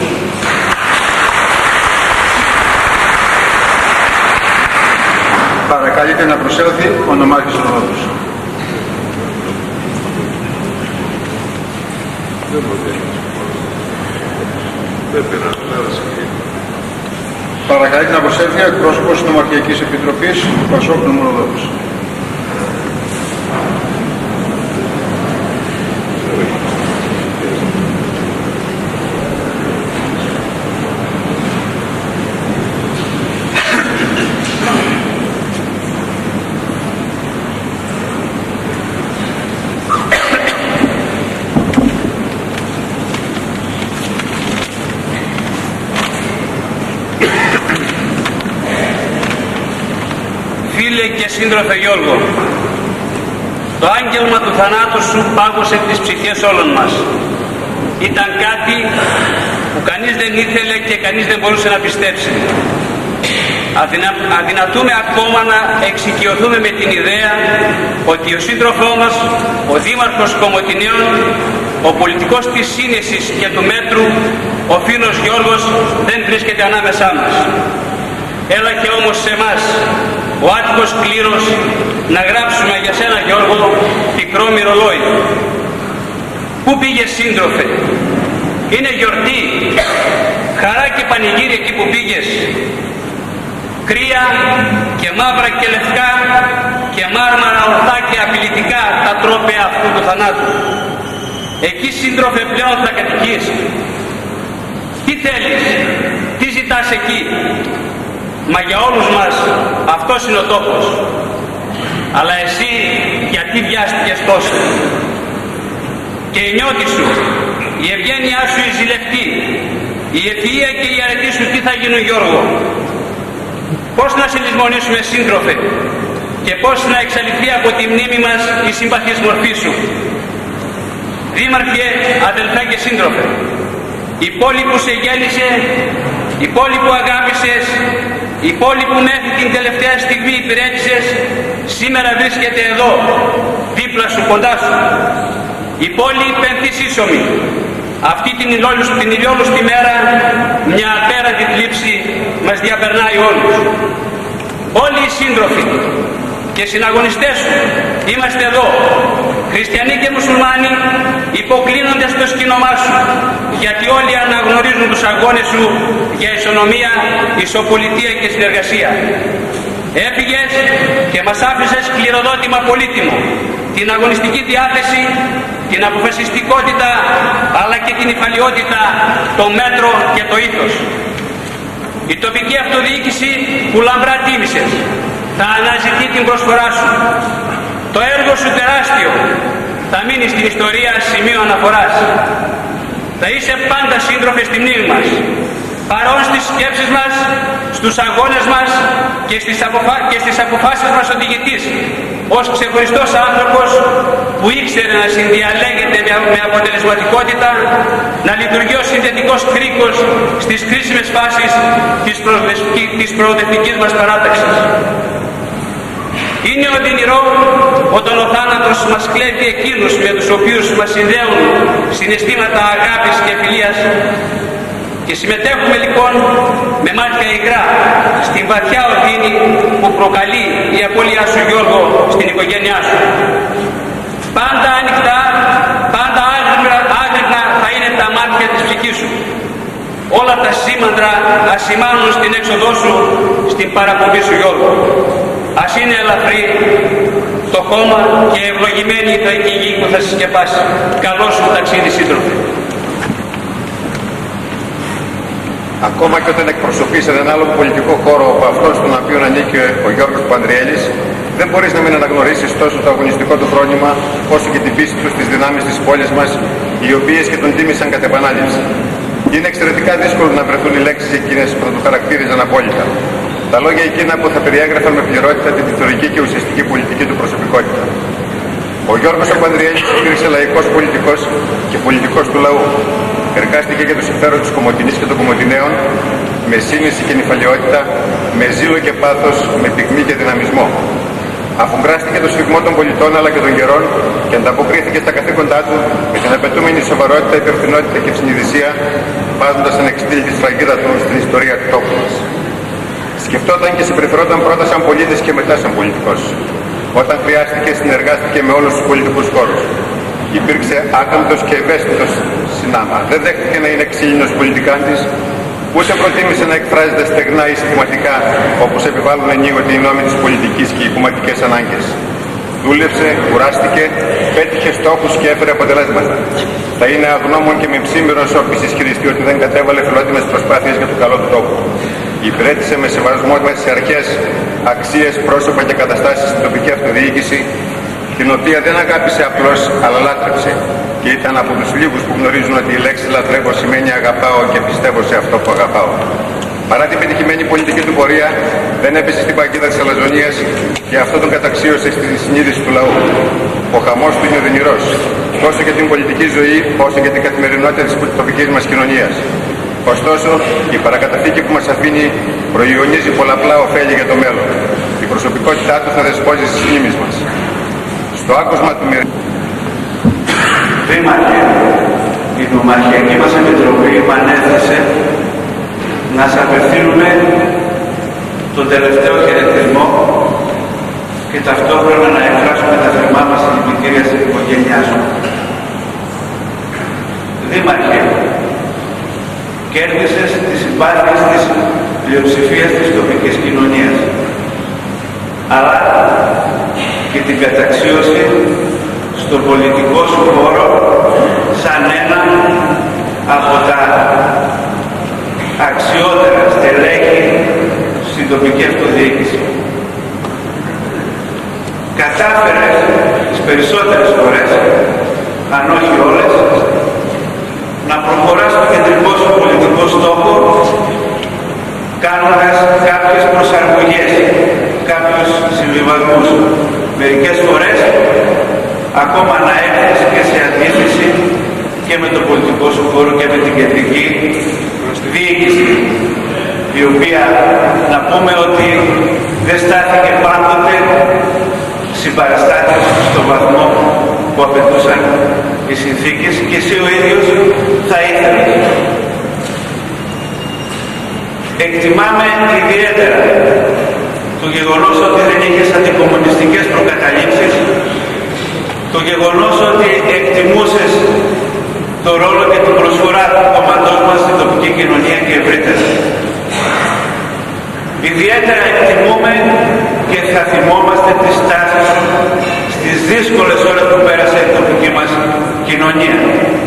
Παρακαλείται να προσέλθει ο νομάρχης Ροδόπουλος. Παρακαλείται να προσέλθει ο εκπρόσωπος της Νομαρχιακής Επιτροπής του Πασόκ Ροδόπουλος. Και σύντροφε Γιώργο, το άγγελμα του θανάτου σου πάγωσε τις ψυχές όλων μας. Ήταν κάτι που κανείς δεν ήθελε και κανείς δεν μπορούσε να πιστέψει. Αδυνα, αδυνατούμε ακόμα να εξοικειωθούμε με την ιδέα ότι ο σύντροφό μας, ο Δήμαρχος Κομοτηνίων, ο πολιτικός της σύνεσης και του μέτρου, ο Φίνος Γιώργος, δεν βρίσκεται ανάμεσά μας. Έλαχε όμως σε εμάς ο άτυχος κλήρος να γράψουμε για σένα Γιώργο πικρό μυρολόι. Πού πήγες σύντροφε? Είναι γιορτή, χαρά και πανηγύρι εκεί που πήγες. Κρύα και μαύρα και λευκά και μάρμαρα ορθά και απειλητικά τα τρόπαια αυτού του θανάτου. Εκεί σύντροφε πλέον θα κατοικείς. Τι θέλεις, τι ζητάς εκεί? Μα για όλους μας αυτός είναι ο τόπος. Αλλά εσύ γιατί βιάστηκες τόσο? Και η νιώτη σου, η ευγένειά σου η ζηλευτή, η ευφυΐα και η αρετή σου τι θα γίνουν Γιώργο? Πώς να σε λησμονήσουμε σύντροφε και πώς να εξαλειφθεί από τη μνήμη μας η συμπαθής μορφή σου? Δήμαρχε, αδελφέ και σύντροφε, η πόλη που σε γέννησε, η πόλη που αγάπησες, η πόλη που μέχρι την τελευταία στιγμή υπηρέτησες, σήμερα βρίσκεται εδώ, δίπλα σου, κοντά σου. Η πόλη πενθής ίσομη. Αυτή την ηλιόλουστη μέρα, μια απέραντη θλίψη μας διαπερνάει όλους. Όλοι οι σύντροφοι και συναγωνιστές σου είμαστε εδώ, χριστιανοί και μουσουλμάνοι, υποκλίνονται στο σκήνομά σου, γιατί όλοι αναγνωρίζουν τους αγώνες σου για ισονομία, ισοπολιτεία και συνεργασία. Έφυγες και μας άφησες κληροδότημα πολύτιμο, την αγωνιστική διάθεση, την αποφασιστικότητα, αλλά και την υφαλιότητα, το μέτρο και το ήθος. Η τοπική αυτοδιοίκηση που λαμπρά τίμησες θα αναζητεί την προσφορά σου. Το έργο σου τεράστιο θα μείνει στην ιστορία σημείο αναφοράς. Θα είσαι πάντα σύντροφε στη μνήμη μας, παρόν στις σκέψεις μας στους αγώνες μας και στις, αποφα... και στις αποφάσεις μας οδηγητής, ως ξεχωριστός άνθρωπος που ήξερε να συνδιαλέγεται με αποτελεσματικότητα, να λειτουργεί ως συνδετικός κρίκος στις κρίσιμες φάσεις της, προοδε... της προοδευτικής μας παράταξης. Είναι οδυνηρό όταν ο θάνατος μας κλέβει εκείνους με τους οποίους μας συνδέουν συναισθήματα αγάπης και φιλίας, και συμμετέχουμε λοιπόν με μάτια υγρά στην βαθιά οδύνη που προκαλεί η απώλειά σου, Γιώργο, στην οικογένειά σου. Πάντα ανοιχτά, πάντα άγρυπνα θα είναι τα μάτια της ψυχής σου. Όλα τα σήμαντρα θα σημάνουν στην έξοδό σου, στην παραπομπή σου, Γιώργο. Ας είναι ελαφρύ το χώμα και ευλογημένη η θεϊκή γη που θα συσκεπάσει. Καλό σου ταξίδι, σύντροφε. Ακόμα και όταν εκπροσωπείς έναν άλλο πολιτικό χώρο από αυτό στον οποίο ανήκει ο Γιώργος Παπανδριέλης, δεν μπορείς να μην αναγνωρίσεις τόσο το αγωνιστικό του φρόνημα, όσο και την πίστη του στις δυνάμεις της πόλης μας, οι οποίες και τον τίμησαν κατ' επανάληψη. Είναι εξαιρετικά δύσκολο να βρεθούν οι λέξεις εκείνες που θα του χαρακτήριζαν απόλυτα. Τα λόγια εκείνα που θα περιέγραφαν με πληρότητα την πληθωρική και ουσιαστική πολιτική του προσωπικότητα. Ο Γιώργος Παπανδριέλης υπήρξε λαϊκός πολιτικός και πολιτικός του λαού. Εργάστηκε για το συμφέρον της Κομοτηνής και των Κομοτηναίων με σύνεση και νηφαλιότητα, με ζήλο και πάθος, με πυγμή και δυναμισμό. Αφουγκράστηκε το σφιγμό των πολιτών αλλά και των καιρών και ανταποκρίθηκε στα καθήκοντά του με την απαιτούμενη σοβαρότητα, υπευθυνότητα και συνειδησία, βάζοντας ανεξίτηλη τη σφραγίδα του στην ιστορία του τόπου μας. Σκεφτόταν και συμπεριφερόταν πρώτα σαν πολίτης και μετά σαν πολιτικός. Όταν χρειάστηκε, συνεργάστηκε με όλους τους πολιτικούς χώρους. Υπήρξε άκαμπτος και ευαίσθητος συνάμα. Δεν δέχτηκε να είναι ξύλινος πολιτικάντης, ούτε προτίμησε να εκφράζεται στεγνά ή συστηματικά, όπως επιβάλλουν ενίοτε οι νόμοι της πολιτικής και οι κομματικές ανάγκες. Δούλεψε, κουράστηκε, πέτυχε στόχους και έφερε αποτελέσματα. Θα είναι αγνώμων και με ψήμυρον όποιος ισχυριστεί ότι δεν κατέβαλε φιλότιμες προσπάθειες για το καλό του τόπου. Υπηρέτησε με σεβασμό σε αρχές, αξίες, πρόσωπα και καταστάσεις στην τοπική αυτοδιοίκηση, την οποία δεν αγάπησε απλώς, αλλά λάτρεψε, και ήταν από τους λίγους που γνωρίζουν ότι η λέξη λατρεύω σημαίνει αγαπάω και πιστεύω σε αυτό που αγαπάω. Παρά την πετυχημένη πολιτική του πορεία, δεν έπεσε στην παγίδα της αλαζονίας και αυτό τον καταξίωσε στη συνείδηση του λαού. Ο χαμός του είναι οδυνηρός, τόσο για την πολιτική ζωή, όσο και την καθημερινότητα της τοπικής μας κοινωνίας. Ωστόσο, η παρακαταθήκη που μας αφήνει προϊονίζει πολλαπλά ωφέλη για το μέλλον. Η προσωπικότητά του θα δεσπόζει στις μνήμεις μας. Στο άκουσμα του μοιρασμού. Δήμαρχε, η Νομαρχιακή μας Επιτροπή επανέθεσε να σας απευθύνουμε τον τελευταίο χαιρετισμό και ταυτόχρονα να εκφράσουμε τα θερμά μας συλληπιτήρια στην οικογένειά σου. Δήμαρχε, κέρδισες τις συμπάθειες της πλειοψηφίας της τοπικής κοινωνίας, αλλά και την καταξίωση στον πολιτικό σου χώρο σαν ένα από τα αξιότερα στελέχη στην τοπική αυτοδιοίκηση. Κατάφερες τις περισσότερες φορές, αν όχι όλες, να προχωράς στο κεντρικό σου πολιτικό στόχο κάνοντας κάποιες προσαρμογές, κάποιους συμβιβασμούς. Μερικές φορές ακόμα να έρθεις και σε αντίθεση και με το πολιτικό σου χώρο και με την κεντρική διοίκηση, η οποία να πούμε ότι δεν στάθηκε πάντοτε συμπαραστάτης στο βαθμό που απαιτούσαν οι συνθήκες και εσύ ο ίδιος θα ήθελες. Εκτιμάμε ιδιαίτερα το γεγονός ότι δεν είχες αντικομμουνιστικές προκαταλήψεις, το γεγονός ότι εκτιμούσες το ρόλο και την προσφορά του κόμματός μας στην τοπική κοινωνία και ευρύτερα. Ιδιαίτερα εκτιμούμε και θα θυμόμαστε τις τάσεις στις δύσκολες ώρες που πέρασε η τοπική μας κοινωνία.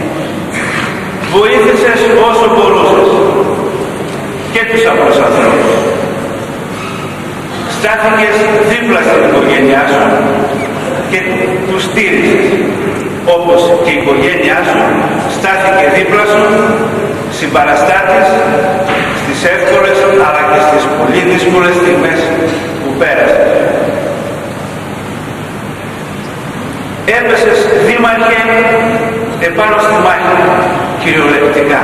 Βοήθησες όσο μπορούσες και τους απλούς ανθρώπους. Στάθηκες δίπλα στην οικογένειά σου και τους στήριξες, όπως και η οικογένειά σου στάθηκε δίπλα σου συμπαραστάτης στις στις εύκολες αλλά και στις πολύ δύσκολες στιγμές που πέρασες. Έπεσες, δήμαρχε, επάνω στη μάχη, κυριολεκτικά.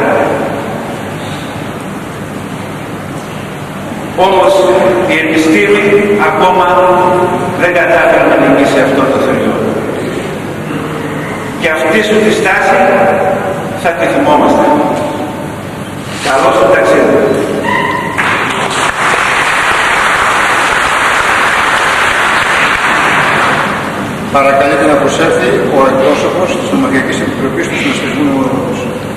Όμως η επιστήμη ακόμα δεν κατάφερε να νικήσει αυτό το θηριό. Και αυτή σου τη στάση θα τη θυμόμαστε. Καλό σου ταξίδι. Παρακαλείται να προσέλθει ο εκπρόσωπος της Νομαρχιακής Επιτροπής του Συνασπισμού Νομοροδόπους.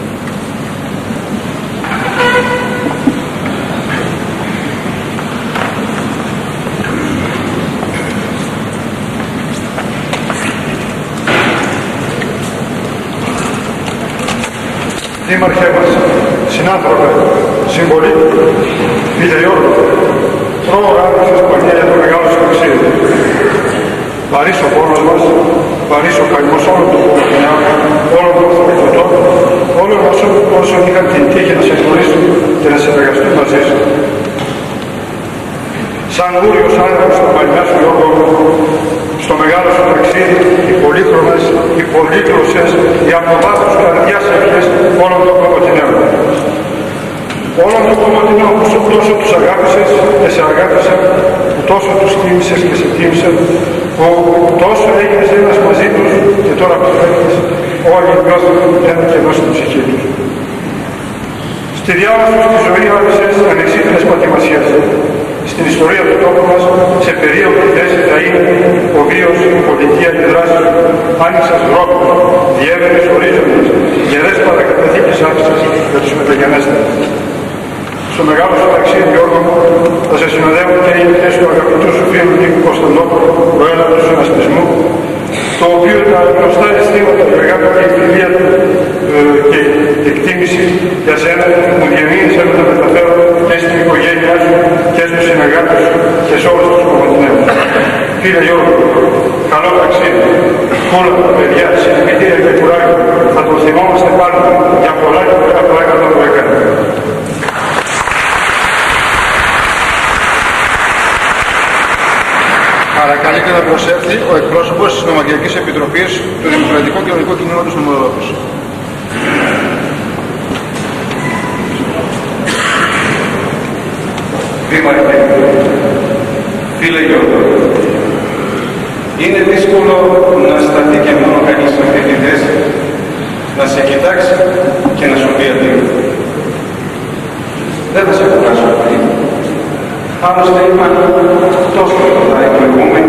Δήμαρχέ μας, συνάνθρωπε, συμβολή, φίλε Γιώργο, πρόωρα άρχισες παγιά για το μεγάλο σου ταξίδι. Βαρύς ο πόνος μας, βαρύς ο καημός όλων των Κομωτινιών, όλων των Ορθοδοξών, όλων όσων είχαν την τύχη να σε γνωρίσουν και να συνεργαστούν μαζί σου. Σαν ούριος άνθρωπος στα παλιά σου Γιώργο, στο μεγάλο σου ταξίδι, οι πολύχρωμες, οι πολύγλωσσες, οι από βάθος καρδιάς ευχές όλων των Κομωτινιών. Όλων των Κομωτινιών που τόσο τους αγάπησες και σε αγάπησαν, που τόσο τους τίμησες και σε τίμησαν, που τόσο έγινες ένας μαζί τους και τώρα που φεύγεις όλοι νιώθουν ένα κενό στην ψυχή τους. Στη διάβαση στη ζωή άφησες ανεξίτηλες πατημασιές. Στην ιστορία του τόπου μας, σε περίοδο θέση θα είναι ο βίος, η πολιτεία και η δράση. Άνοιξες δρόμους, διέβαινες ορίζοντες, γερές παρακαταθήκες άφησες για τους μεταγενέστερους. Στο μεγάλο σου ταξίδι, Γιώργο, θα σε συνοδεύουν και οι ευχές του αγαπητού σου φίλου Νίκου Κωνσταντόπουλου, προέλαβου του συνασπισμού, το οποίο τα γνωστά αισθήματα του εργάτη και η φιλία του ε, και η εκτίμηση για σένα μου διαμήνυσε να τα μεταφέρω και στην οικογένειά σου και στους συνεργάτες σου και σε όλους τους Κομωτινέους. Φίλε Γιώργο, καλό ταξίδι, όλα τα παιδιά, συγχαρητήρια και κουράγιο, θα το θυμόμαστε πάλι για πολλά και πολλά πράγματα που έκανε. Παρακαλείται να προσέλθει ο εκπρόσωπος της Νομαρχιακής Επιτροπής του Δημοκρατικού Κοινωνικού Κινήματος Νομοροδόπους. Δήμαρχε, φίλε Γιώργο, είναι δύσκολο να σταθεί και μόνο κανείς σε αυτή τη θέση, να σε κοιτάξει και να σου πει αντίο. Δεν θα σε κουράσω πολύ. Άλλωστε είπαν τόσο πολλά οι προηγούμενοι.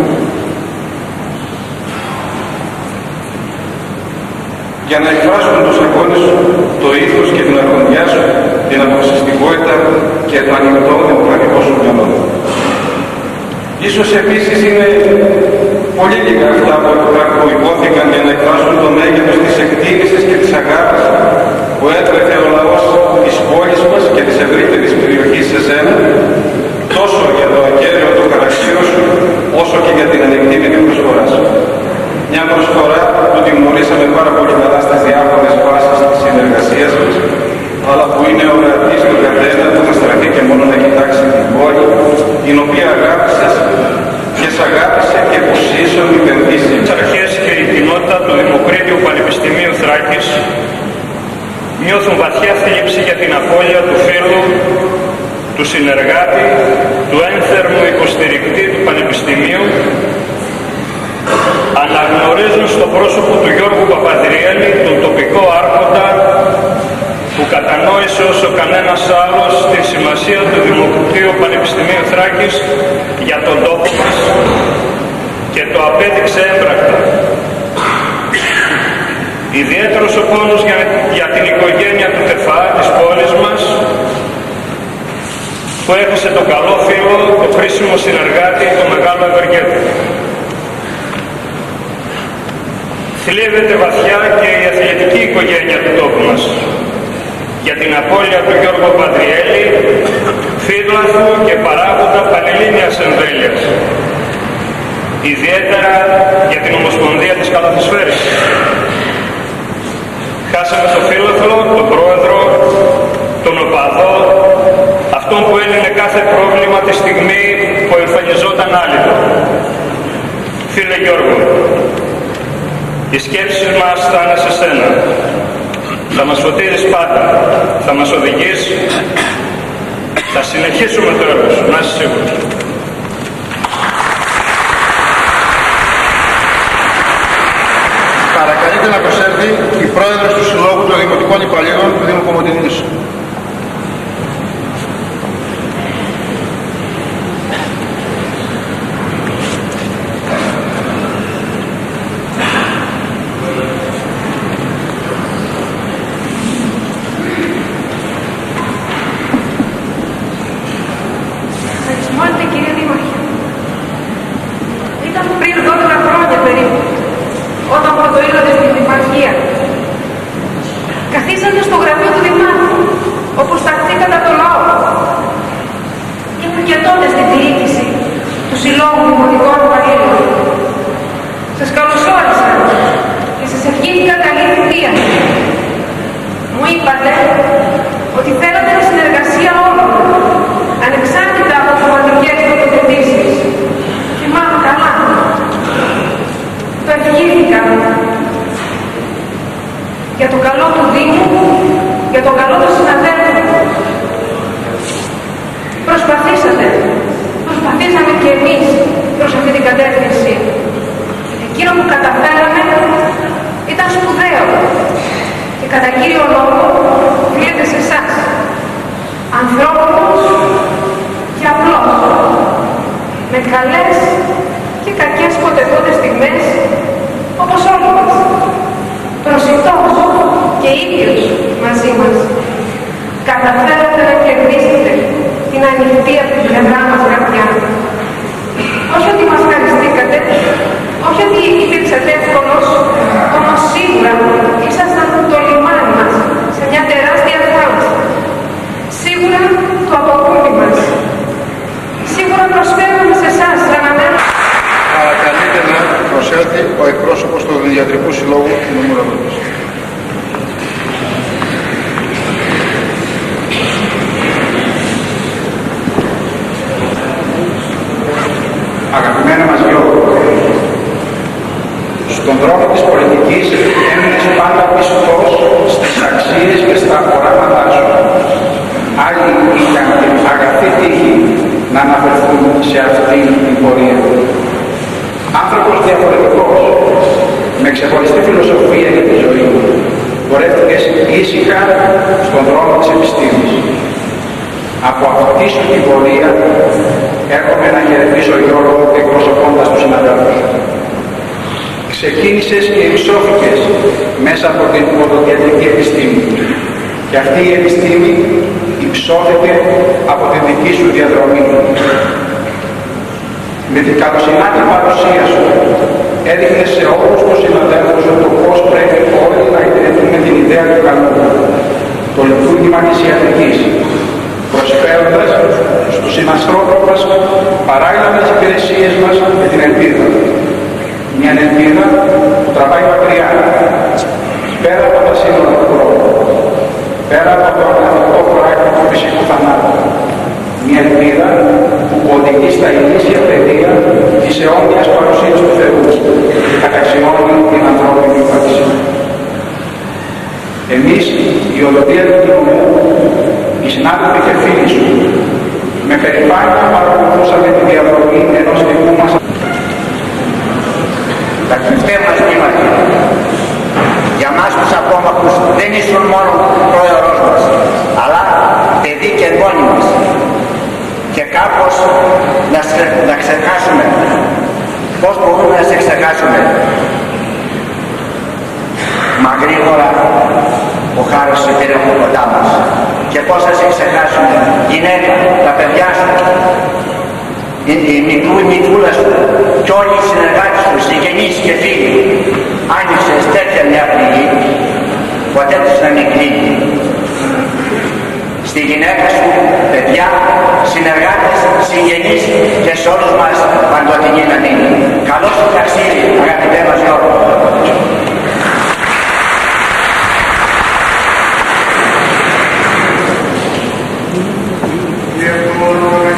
Για να εκφράσουν τους αγώνες σου, το ήθος και την αγωνιά σου, την αποφασιστικότητα και το ανοιχτό δημοκρατικό σου μυαλό. Ίσως επίσης είναι πολύ λίγα αυτά που υπόθηκαν για να εκφράσουν το μέγεθος της εκτίμησης και της αγάπης που έτρεφε ο λαός της πόλης μας και της ευρύτερης περιοχής σε σένα, τόσο για το ακέραιο του χαρακτήρα σου, όσο και για την ανεκτήμητη προσφορά σου. Μια προσφορά που τιμωρήσαμε πάρα πολύ καλά στις διάφορες φάσεις της συνεργασίας μας, αλλά που είναι ορατή στον καθένα που θα στραφεί και μόνο να κοιτάξει την πόλη, την οποία αγάπησες και σ' αγάπησε και που ίσον υπενδύσει. Οι αρχές και η κοινότητα του Δημοκρίτιου Πανεπιστημίου Θράκης νιώθουν βαθιά θλίψη για την απώλεια του φίλου, του συνεργάτη, του ένθερμου υποστηρικτή του Πανεπιστημίου. Αναγνωρίζουν στο πρόσωπο του Γιώργου Παπαδριέλη τον τοπικό άρχοντα που κατανόησε όσο κανένας άλλος τη σημασία του Δημοκρατίου Πανεπιστημίου Θράκης για τον τόπο μας και το απέδειξε έμπρακτα. Ιδιαίτερος ο πόνος για, για την οικογένεια του Τεφά της πόλης μας που έχασε τον καλό φίλο, τον χρήσιμο συνεργάτη, τον μεγάλο ευεργέτη. Θλίβεται βαθιά και η αθλητική οικογένεια του τόπου μας για την απώλεια του Γιώργου Παπαδριέλη, φίλαθλου και παράγοντα πανελλήνιας εμβέλειας. Ιδιαίτερα για την Ομοσπονδία της Καλαθοσφαίρης. Χάσαμε τον φίλαθλο, τον πρόεδρο, τον οπαδό, κάθε πρόβλημα τη στιγμή που εμφανιζόταν άλυτο. Φίλε Γιώργο, οι σκέψεις μας θα είναι σε σένα. Θα μας φωτίζεις πάντα, θα μας οδηγείς. Θα συνεχίσουμε το έργο σου, να είσαι σίγουρος. Παρακαλείται να προσέλθει η πρόεδρος του Συλλόγου των Δημοτικών Υπαλλήλων του Δήμου Κομοτηνής. Ευχαριστώ, κύριε Δήμαρχε. Ήταν πριν δώδεκα χρόνια περίπου, όταν πρωτοήλατε στην επαρχία. Καθίσατε στο γραφείο του Δημάρχου, όπου σταθήκατε από το λαό. Ήμουν και τότε στην διοίκηση του Συλλόγου Δημοτικών Υπαλλήλων. Σας καλωσόρισα και σας ευχήθηκα καλή θητεία. Μου είπατε ότι θέλατε τη συνεργασία όλων, ανεξάρτητα από κομματικές τοποθετήσεις. Θυμάμαι καλά. Το ευχήθηκα για το καλό του Δήμου, για το καλό των συναδέλφων. Προσπαθήσατε, προσπαθήσαμε και εμείς προς αυτή την κατεύθυνση. Εκείνο που καταφέραμε ήταν σπουδαίο και κατά κύριο λόγο οφείλεται σε εσάς. Ανθρώπινος και απλός, με καλές και κακές ποτέ τότε στιγμές, όπως όλοι μας, προσιτός και ίδιος μαζί μας. Καταφέρατε να κερδίσετε την ανοιχτή από την πλευρά μας καρδιά. Όχι ότι μας χαριστήκατε, όχι ότι υπήρξατε εύκολος, όμως σίγουρα ήσασταν το λιμάνι μας σε μια τεράστια θάλασσα. Σίγουρα το αποκούνι μας. Σίγουρα προσφέρουμε σε εσάς αναμένω. Παρακαλείται να προσέλθει ο εκπρόσωπος του Ιατρικού Συλλόγου του Νομού Ροδόπης. Αγαπημένα μας Γιώργο, στον δρόμο της πολιτικής έμεινες πάντα πιστός στις αξίες και στα οράματά σου. Άλλοι είχαν αγαθή τύχη να αναφερθούν σε αυτήν την πορεία. Άνθρωπος διαφορετικός, με ξεχωριστή φιλοσοφία για τη ζωή, πορεύτηκες ήσυχα στον δρόμο της επιστήμης. Από αυτή σου την πορεία έρχομαι να χαιρετήσω Γιώργο εκπροσωπώντας τους συναδέλφους. Ξεκίνησες και υψώθηκες μέσα από την οδοκεντρική επιστήμη. Και αυτή η επιστήμη υψώθηκε από την δική σου διαδρομή. Με την καλοσυνάτη παρουσία σου έδειχνες σε όλους τους συναδέλφους το πώς πρέπει όλοι να υπηρετούμε την ιδέα του καλού, το λειτουργήμα της ιατρικής, προσφέροντας στους συνανθρώπους παράλληλα με τις υπηρεσίες μας με την ελπίδα. Μια ελπίδα που τραβάει μακριά, πέρα από τα σύνορα του χρόνου, πέρα από το αναδικό φράγμα του φυσικού θανάτου. Μια ελπίδα που οδηγεί στα ηλίσια πεδία της αιώνιας παρουσίας του Θεού και καταξιώνει την ανθρώπινη ύπαρξη. Εμείς, η Οδοντία του Κοινού, οι συνάδελφοι και φίλοι σου, με περηφάνεια παρακολουθούσαμε τη διαδρομή ενός δικού μας. Τα τελευταία μας βήματα, για μας τους απόμακρους δεν ήσουν μόνο πρόεδρος μας, αλλά παιδί και εγγόνι μας. Και κάπως να, να ξεχάσουμε. Πώς μπορούμε να σε ξεχάσουμε? Μα γρήγορα ο χάρος σε πήρε από κοντά μας. Και πώς θα σε ξεχάσουμε? Γυναίκα, τα παιδιά σου, η, η μικρού η μικρούλα σου και όλοι οι συνεργάτες σου, συγγενείς και φίλοι. Άνοιξες τέτοια μια πληγή, ποτέ τους να μην κλείνει. Στη γυναίκα σου, παιδιά, συνεργάτες, συγγενείς και σε όλους μας παντοτινή να μείνει. Καλό σου ταξίδι, αγαπητέ μας Γιώργο. Και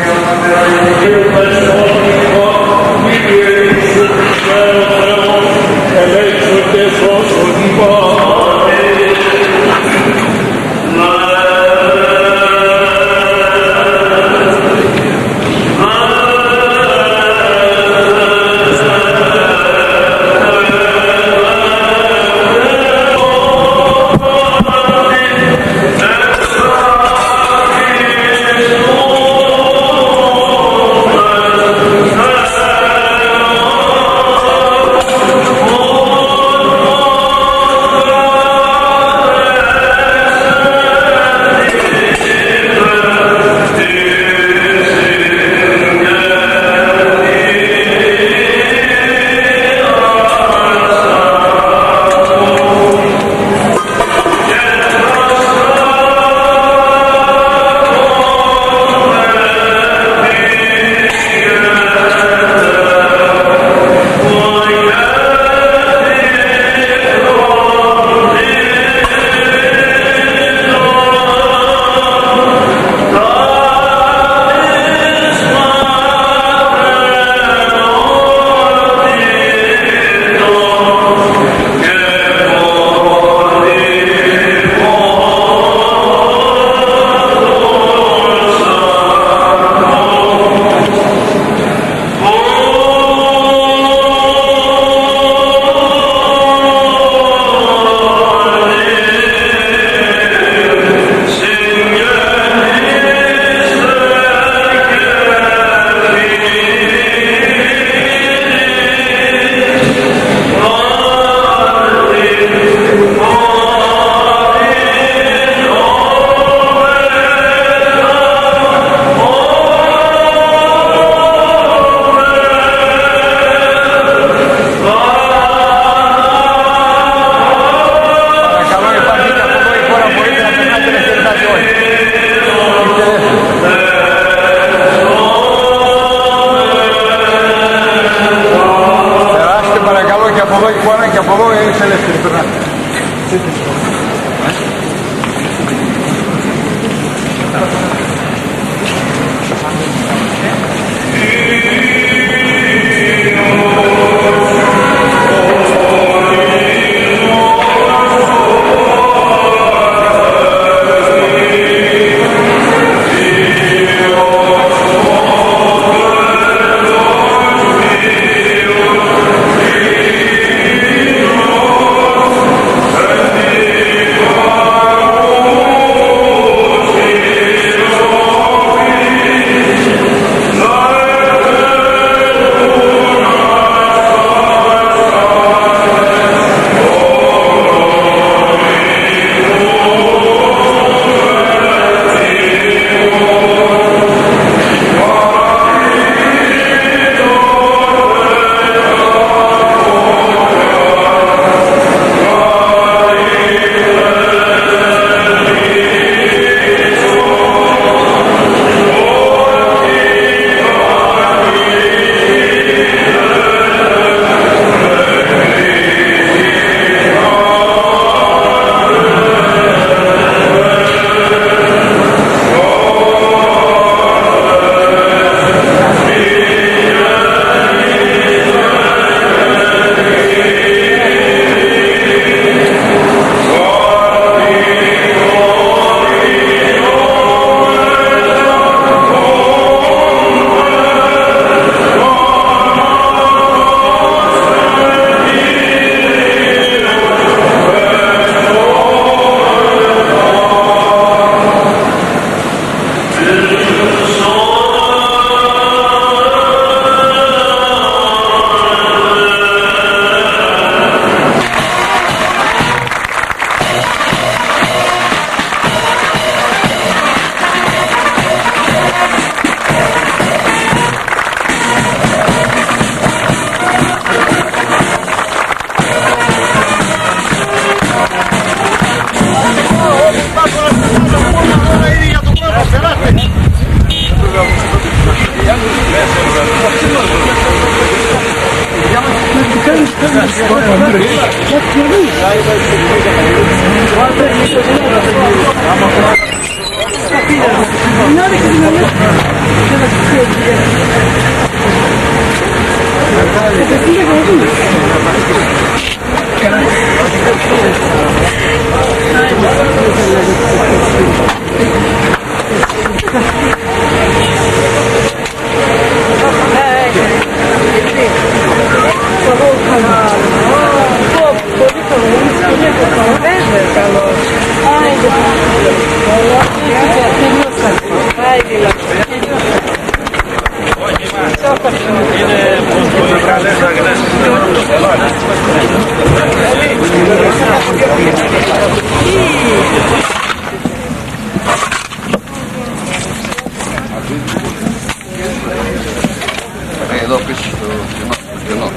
Εδώ πίσω στο κενό.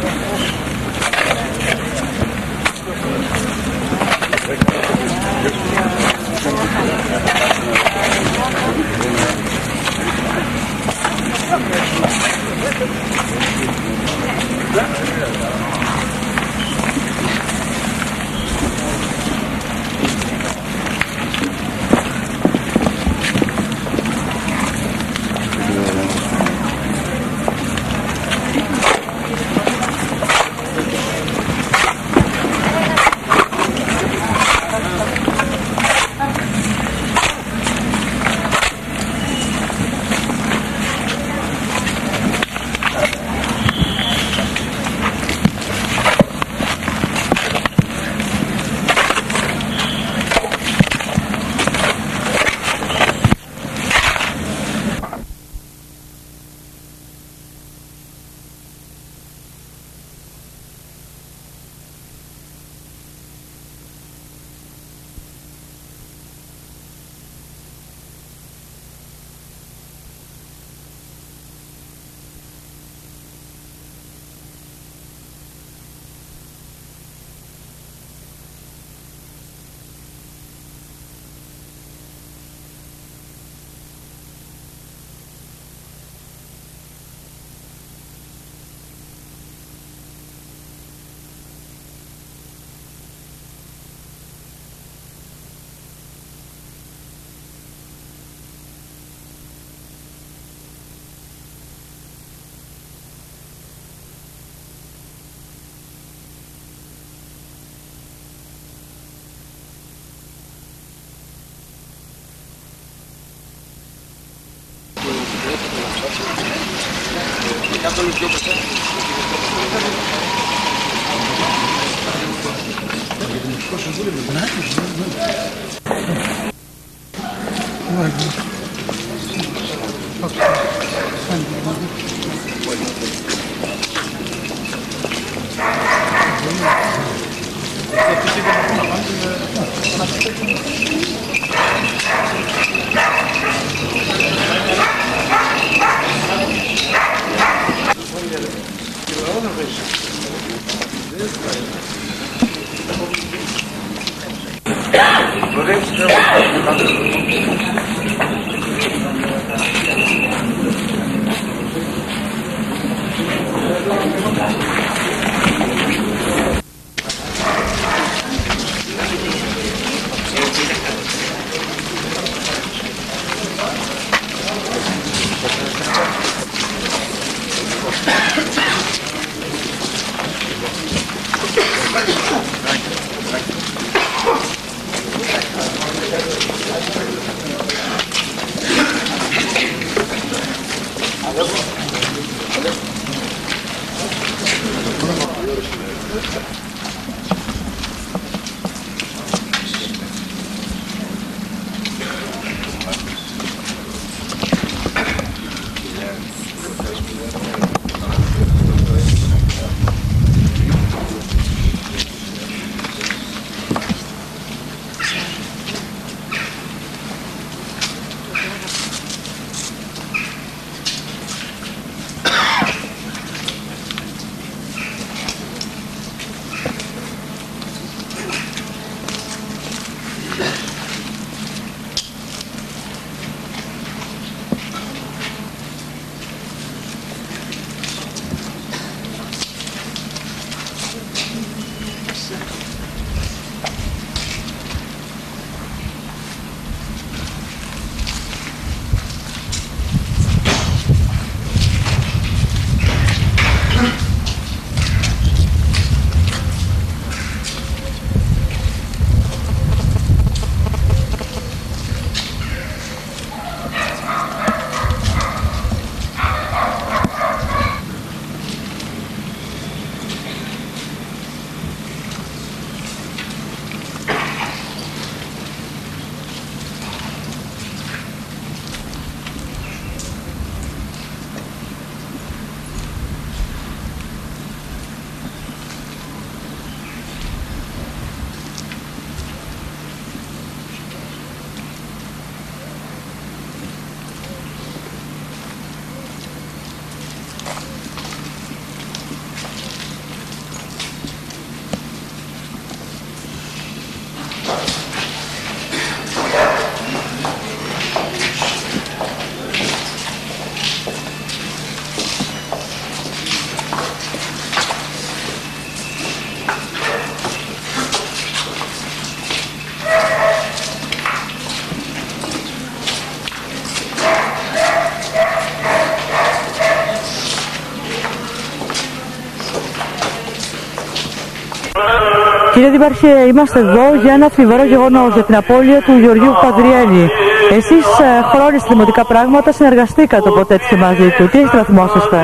Κύριε Δήμαρχε, είμαστε εδώ για ένα θλιβερό γεγονός, για την απώλεια του Γεωργίου Παπαδριέλη. Εσείς χρόνια στη δημοτικά πράγματα συνεργαστήκατε οπότε έτσι μαζί του. Τι έχετε να θυμόσαστε?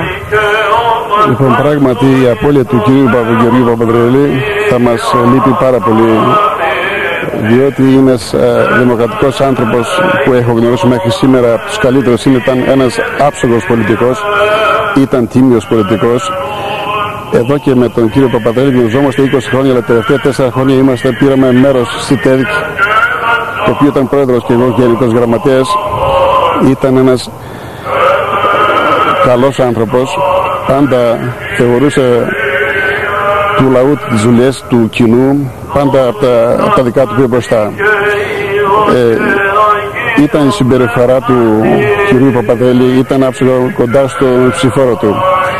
Λοιπόν, πράγματι η απώλεια του κυρίου Γεωργίου Παπαδριέλη θα μας λείπει πάρα πολύ, διότι είναι ένας δημοκρατικός άνθρωπος που έχω γνωρίσει μέχρι σήμερα από τους καλύτερους. Ήταν ένας άψογος πολιτικός, ήταν τίμιος πολιτικός. Εδώ και με τον κύριο Παπαδριέλη γνωριζόμαστε είκοσι χρόνια, αλλά τα τελευταία τέσσερα χρόνια είμαστε, πήραμε μέρος στη ΤΕΔΚ, το οποίο ήταν πρόεδρος και εγώ γενικός γραμματέας. Ήταν ένας καλός άνθρωπος, πάντα θεωρούσε του λαού τις δουλειές του κοινού, πάντα από τα, από τα δικά του πιο μπροστά. Ε, ήταν η συμπεριφορά του κυρίου Παπαδριέλη, ήταν άψογο κοντά στο ψηφόρο του.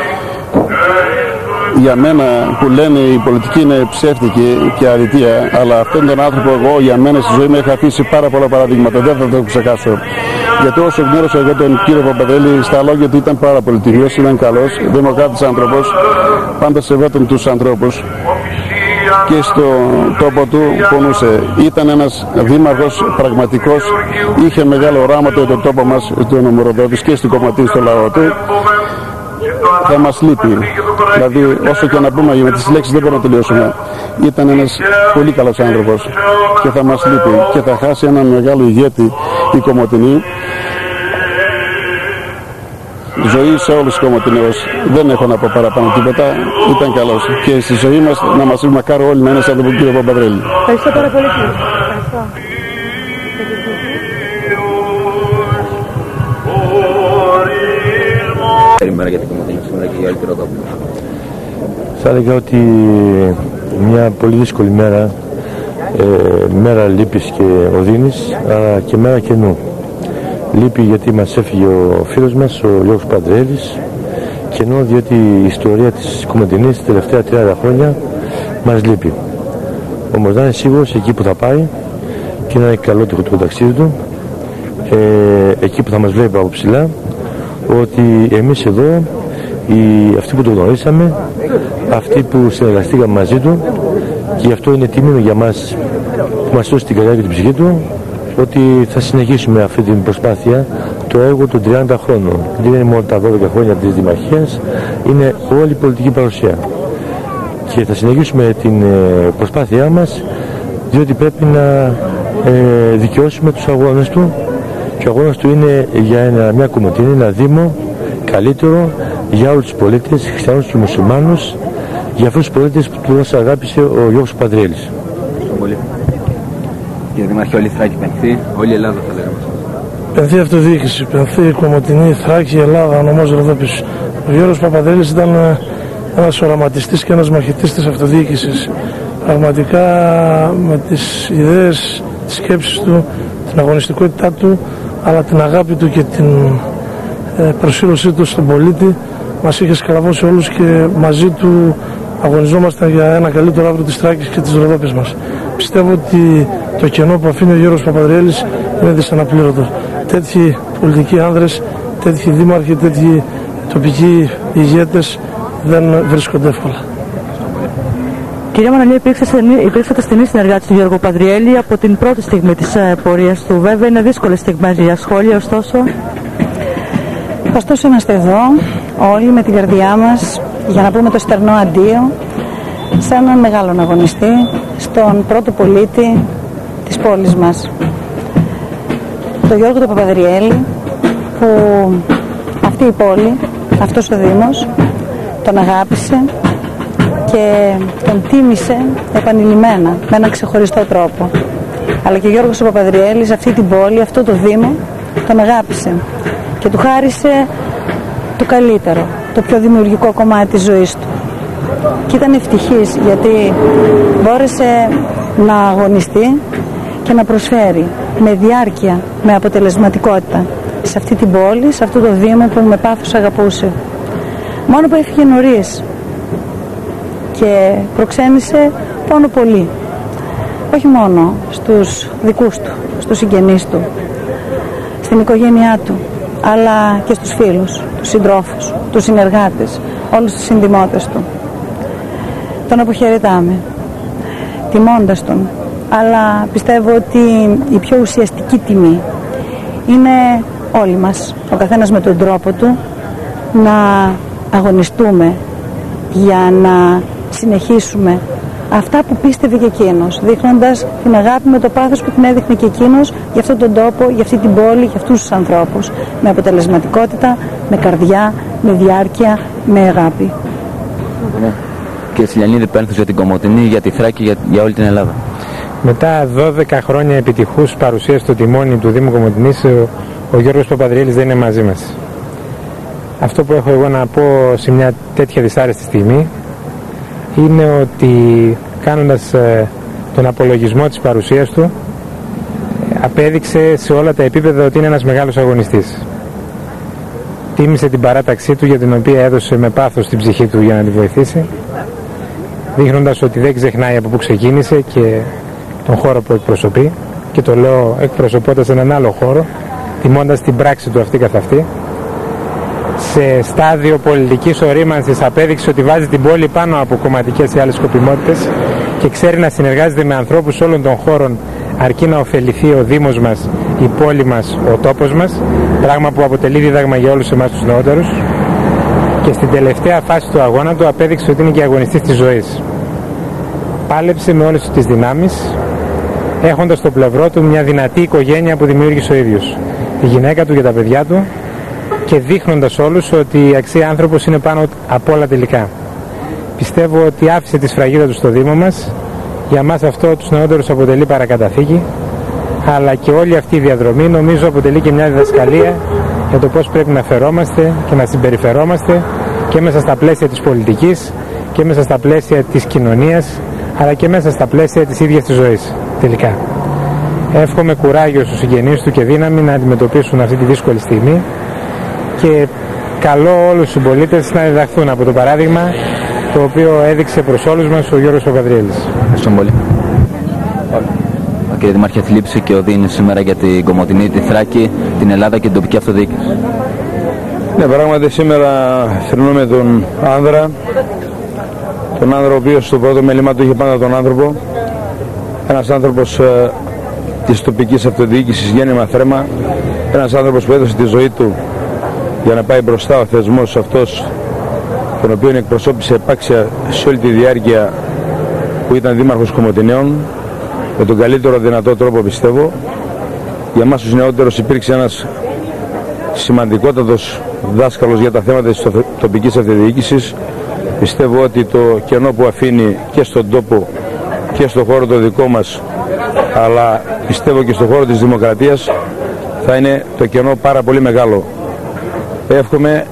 Για μένα που λένε η πολιτική είναι ψεύτικη και αλητεία, αλλά αυτόν τον άνθρωπο εγώ για μένα στη ζωή μου έχω αφήσει πάρα πολλά παραδείγματα, δεν θα το ξεχάσω. Γιατί όσο γνώρισα εγώ τον κύριο Παπαδριέλη, στα λόγια του ήταν πάρα πολύ τιμιος, ήταν καλός, δημοκράτης άνθρωπος, πάντα σεβόταν τους ανθρώπους και στο τόπο του πονούσε. Ήταν ένας δήμαρχος πραγματικός, είχε μεγάλο οράματα για τον τόπο μας, τον Ομοροδότης και στην κομματή στο λαό του. θα μας λείπει. Δηλαδή όσο και να πούμε με τις λέξεις δεν μπορούμε να τελειώσουμε. Ήταν ένας πολύ καλός άνθρωπος και θα μας λείπει και θα χάσει έναν μεγάλο ηγέτη η Κομοτηνή. Ζωή σε όλους τους Κομοτηναίους. Δεν έχω να πω παραπάνω τίποτα. Ήταν καλός. Και στη ζωή μας να μας λείπει μακάρι όλοι να είναι σαν τον κύριο Παπαδρέλη. Ευχαριστώ πάρα πολύ. Ευχαριστώ. Καλημέρα για την Κομοτηνή σήμερα και για όλη τη Ροδόπη. Θα έλεγα ότι μια πολύ δύσκολη μέρα, ε, μέρα λύπης και οδύνης, αλλά και μέρα καινού. Λύπη γιατί μας έφυγε ο φίλος μας, ο Γιώργος Παντρέλης, καινού διότι η ιστορία της Κομοτηνής τα τελευταία τριάντα χρόνια μας λείπει. Όμως να είναι σίγουρος εκεί που θα πάει και να είναι καλό το ταξίδι του, ε, εκεί που θα μας βλέπει από ψηλά, ότι εμείς εδώ, οι, αυτοί που το γνωρίσαμε, αυτοί που συνεργαστήκαμε μαζί του, και γι' αυτό είναι τίμημα για μας που μας δώσει την καρδιά και την ψυχή του, ότι θα συνεχίσουμε αυτή την προσπάθεια, το έργο των τριάντα χρόνων. Δεν είναι μόνο τα δώδεκα χρόνια της Δημαρχίας, είναι όλη η πολιτική παρουσία. Και θα συνεχίσουμε την προσπάθειά μας, διότι πρέπει να ε, δικαιώσουμε τους αγώνες του, και ο αγώνας του είναι για ένα, μια Κομοτηνή, ένα Δήμο καλύτερο για όλους τους πολίτες, χριστιανούς και μουσουλμάνους, για αυτούς τους πολίτες που τους αγάπησε ο Γιώργος Παντρέλης. Πολύ. Κύριε Δημάρχη, όλη η Θράκη πενθεί, όλη η Ελλάδα θα λέγαμε. Πενθεί αυτοδιοίκηση, πενθεί Κομοτηνή, Θράκη, Ελλάδα, νομός Ροδόπης. Ο Γιώργος Παπαδρέλης ήταν ένας οραματιστής και ένας μαχητής της αυτοδιοίκησης. Πραγματικά με τις ιδέες, τις σκέψεις του, την αγωνιστικότητά του, αλλά την αγάπη του και την προσήλωσή του στον πολίτη μας είχε σκαραβώσει όλους και μαζί του αγωνιζόμασταν για ένα καλύτερο αύριο της Θράκης και της Ροδόπης μας. Πιστεύω ότι το κενό που αφήνει ο Γιώργος Παπαδρέλης είναι δυσαναπλήρωτο. Τέτοιοι πολιτικοί άνδρες, τέτοιοι δήμαρχοι, τέτοιοι τοπικοί ηγέτες δεν βρίσκονται εύκολα. Κυρία Μαναλή, υπήρξατε στενή συνεργάτη του Γιώργου Παντρέλη από την πρώτη στιγμή της πορείας του. Βέβαια είναι δύσκολες στιγμές για σχόλια, ωστόσο. Ωστόσο είμαστε εδώ όλοι με την καρδιά μας για να πούμε το στερνό αντίο σε έναν μεγάλο αγωνιστή, στον πρώτο πολίτη της πόλης μας, τον Γιώργο τον Παπαδριέλη, που αυτή η πόλη, αυτός ο Δήμος τον αγάπησε και τον τίμησε επανειλημμένα με έναν ξεχωριστό τρόπο. Αλλά και ο Γιώργος ο Παπαδριέλης αυτή την πόλη, αυτό το Δήμο τον αγάπησε και του χάρισε το καλύτερο, το πιο δημιουργικό κομμάτι της ζωής του. Και ήταν ευτυχής γιατί μπόρεσε να αγωνιστεί και να προσφέρει με διάρκεια, με αποτελεσματικότητα σε αυτή την πόλη, σε αυτό το Δήμο που με πάθος αγαπούσε. Μόνο που έφυγε νωρίς και προξένησε πόνο πολύ, όχι μόνο στους δικούς του, στους συγγενείς του, στην οικογένειά του, αλλά και στους φίλους, τους συντρόφους, τους συνεργάτες, όλους τους συνδημότες του. Τον αποχαιρετάμε, τιμώντας τον, αλλά πιστεύω ότι η πιο ουσιαστική τιμή είναι όλοι μας, ο καθένας με τον τρόπο του, να αγωνιστούμε για να συνεχίσουμε αυτά που πίστευε και εκείνος, δείχνοντας την αγάπη με το πάθος που την έδειχνε και εκείνος για αυτόν τον τόπο, για αυτή την πόλη, για αυτούς τους ανθρώπους, με αποτελεσματικότητα, με καρδιά, με διάρκεια, με αγάπη. Ναι. Και Σιλιανίδη, πένθος για την Κομοτηνή, για τη Θράκη, για, για όλη την Ελλάδα. Μετά δώδεκα χρόνια επιτυχούς παρουσίας στο τιμόνι του Δήμου Κομοτηνής, ο, ο Γιώργος Παπαδριέλης δεν είναι μαζί μας. Αυτό που έχω εγώ να πω σε μια τέτοια δυσάρεστη στιγμή είναι ότι κάνοντας ε, τον απολογισμό της παρουσίας του απέδειξε σε όλα τα επίπεδα ότι είναι ένας μεγάλος αγωνιστής. Τίμησε την παράταξή του για την οποία έδωσε με πάθος την ψυχή του για να τη βοηθήσει, δείχνοντας ότι δεν ξεχνάει από πού ξεκίνησε και τον χώρο που εκπροσωπεί, και το λέω εκπροσωπώντας έναν άλλο χώρο, τιμώντας την πράξη του αυτή καθ' αυτή. Σε στάδιο πολιτικής ορίμανσης απέδειξε ότι βάζει την πόλη πάνω από κομματικές ή άλλες σκοπιμότητες και ξέρει να συνεργάζεται με ανθρώπους όλων των χώρων, αρκεί να ωφεληθεί ο Δήμος μας, η πόλη μας, ο τόπος μας, πράγμα που αποτελεί δίδαγμα για όλους εμάς τους νεότερους. και στην τελευταία φάση του αγώνα του απέδειξε ότι είναι και αγωνιστής της ζωής. Πάλεψε με όλες τις δυνάμεις, έχοντας στο πλευρό του μια δυνατή οικογένεια που δημιούργησε ο ίδιος, τη γυναίκα του και τα παιδιά του, και δείχνοντας όλους ότι η αξία άνθρωπος είναι πάνω από όλα τελικά. Πιστεύω ότι άφησε τη σφραγίδα του στο Δήμο μας. Για μας αυτό τους νεότερους αποτελεί παρακαταθήκη, αλλά και όλη αυτή η διαδρομή νομίζω αποτελεί και μια διδασκαλία για το πώς πρέπει να φερόμαστε και να συμπεριφερόμαστε και μέσα στα πλαίσια της πολιτικής και μέσα στα πλαίσια της κοινωνίας, αλλά και μέσα στα πλαίσια της ίδιας της ζωής τελικά. Εύχομαι κουράγιο στους συγγενείς του και δύναμη να αντιμετωπίσουν αυτή τη δύσκολη στιγμή και καλώ όλους τους συμπολίτες να διδαχθούν από το παράδειγμα το οποίο έδειξε προς όλους μας ο Γιώργος Παπαδριέλης. Ευχαριστώ πολύ. Κύριε Δημάρχε, θλίψη και οδύνη σήμερα για την Κομοτηνή, τη Θράκη, την Ελλάδα και την τοπική αυτοδιοίκηση. Ναι, πράγματι σήμερα θρηνούμε τον άνδρα, τον άνδρα ο οποίος στο πρώτο μέλημά του είχε πάντα τον άνθρωπο, ένας άνθρωπος ε, της τοπικής αυτοδιοίκησης γέννημα θρέμα, ένας άνθρωπος που έδωσε τη ζωή του για να πάει μπροστά ο θεσμός αυτός τον οποίο εκπροσώπησε επάξια σε όλη τη διάρκεια που ήταν δήμαρχος Κομοτηναίων με τον καλύτερο δυνατό τρόπο, πιστεύω. Για μας τους νεότερους υπήρξε ένας σημαντικότατος δάσκαλος για τα θέματα της τοπικής αυτοδιοίκησης. Πιστεύω ότι το κενό που αφήνει και στον τόπο και στον χώρο το δικό μας, αλλά πιστεύω και στον χώρο της δημοκρατίας, θα είναι το κενό πάρα πολύ μεγάλο. Εύχομαι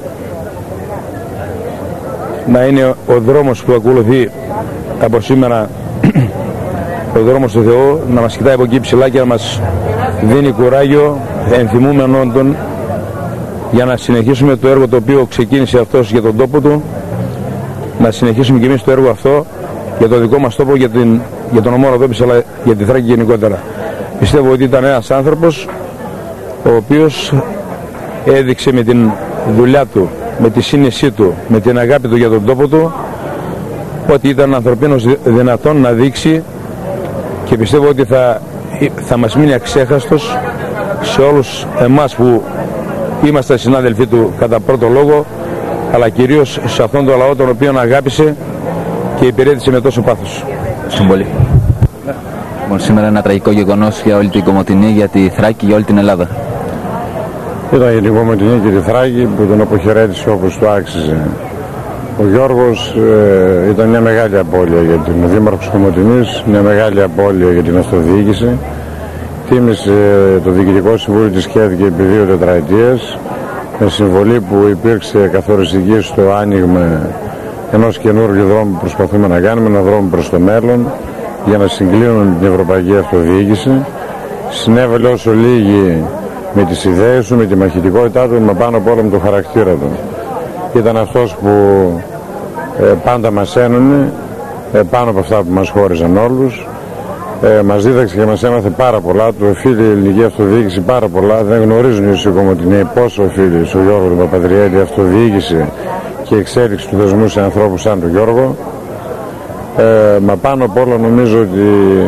να είναι ο δρόμος που ακολουθεί από σήμερα ο δρόμος του Θεού, να μας κοιτάει από εκεί ψηλά και να μας δίνει κουράγιο ενθυμούμενον τον, για να συνεχίσουμε το έργο το οποίο ξεκίνησε αυτός για τον τόπο του, να συνεχίσουμε και εμείς το έργο αυτό για το δικό μας τόπο, για, την, για τον Ομόρο Δόπης, αλλά για τη Θράκη γενικότερα. Πιστεύω ότι ήταν ένας άνθρωπος ο οποίος έδειξε με την δουλειά του, με τη σύνεσή του, με την αγάπη του για τον τόπο του, ότι ήταν ανθρωπίνος δυνατόν να δείξει, και πιστεύω ότι θα, θα μας μείνει αξέχαστος σε όλους εμάς που είμαστε συνάδελφοί του κατά πρώτο λόγο, αλλά κυρίως σε αυτόν τον λαό τον οποίο αγάπησε και υπηρέτησε με τόσο πάθος. Ευχαριστώ πολύ. Λοιπόν, σήμερα ένα τραγικό γεγονός για όλη την Κομοτηνή, για τη Θράκη, για όλη την Ελλάδα. Ήταν για την Κομοτηνή και τη Θράκη που τον αποχαιρέτησε όπως του άξιζε. Ο Γιώργος ε, ήταν μια μεγάλη απώλεια για την Δήμαρχος Κομοτηνής, μια μεγάλη απώλεια για την αυτοδιοίκηση. Τίμησε το Διοικητικό Συμβούλιο της ΚΕΔ και επί δύο τετραετίες, με συμβολή που υπήρξε καθοριστική στο άνοιγμα ενός καινούργιου δρόμου που προσπαθούμε να κάνουμε, ένα δρόμο προς το μέλλον, για να συγκλίνουν την Ευρωπαϊκή Αυτοδιοίκηση. Συνέβαλε όσο λίγη με τις ιδέες του, με τη μαχητικότητά του, με πάνω απ' όλα με το χαρακτήρα του. Ήταν αυτός που ε, πάντα μας ένωνε, ε, πάνω από αυτά που μας χώριζαν όλους. Ε, μας δίδαξε και μας έμαθε πάρα πολλά, του οφείλει η ελληνική αυτοδιοίκηση πάρα πολλά. Δεν γνωρίζουν οι Κομοτηναίοι πόσο οφείλει στο Γιώργο τον Παπαδριέλη αυτοδιοίκηση και εξέλιξη του δεσμού σε ανθρώπους σαν τον Γιώργο. Ε, μα πάνω απ' όλα νομίζω ότι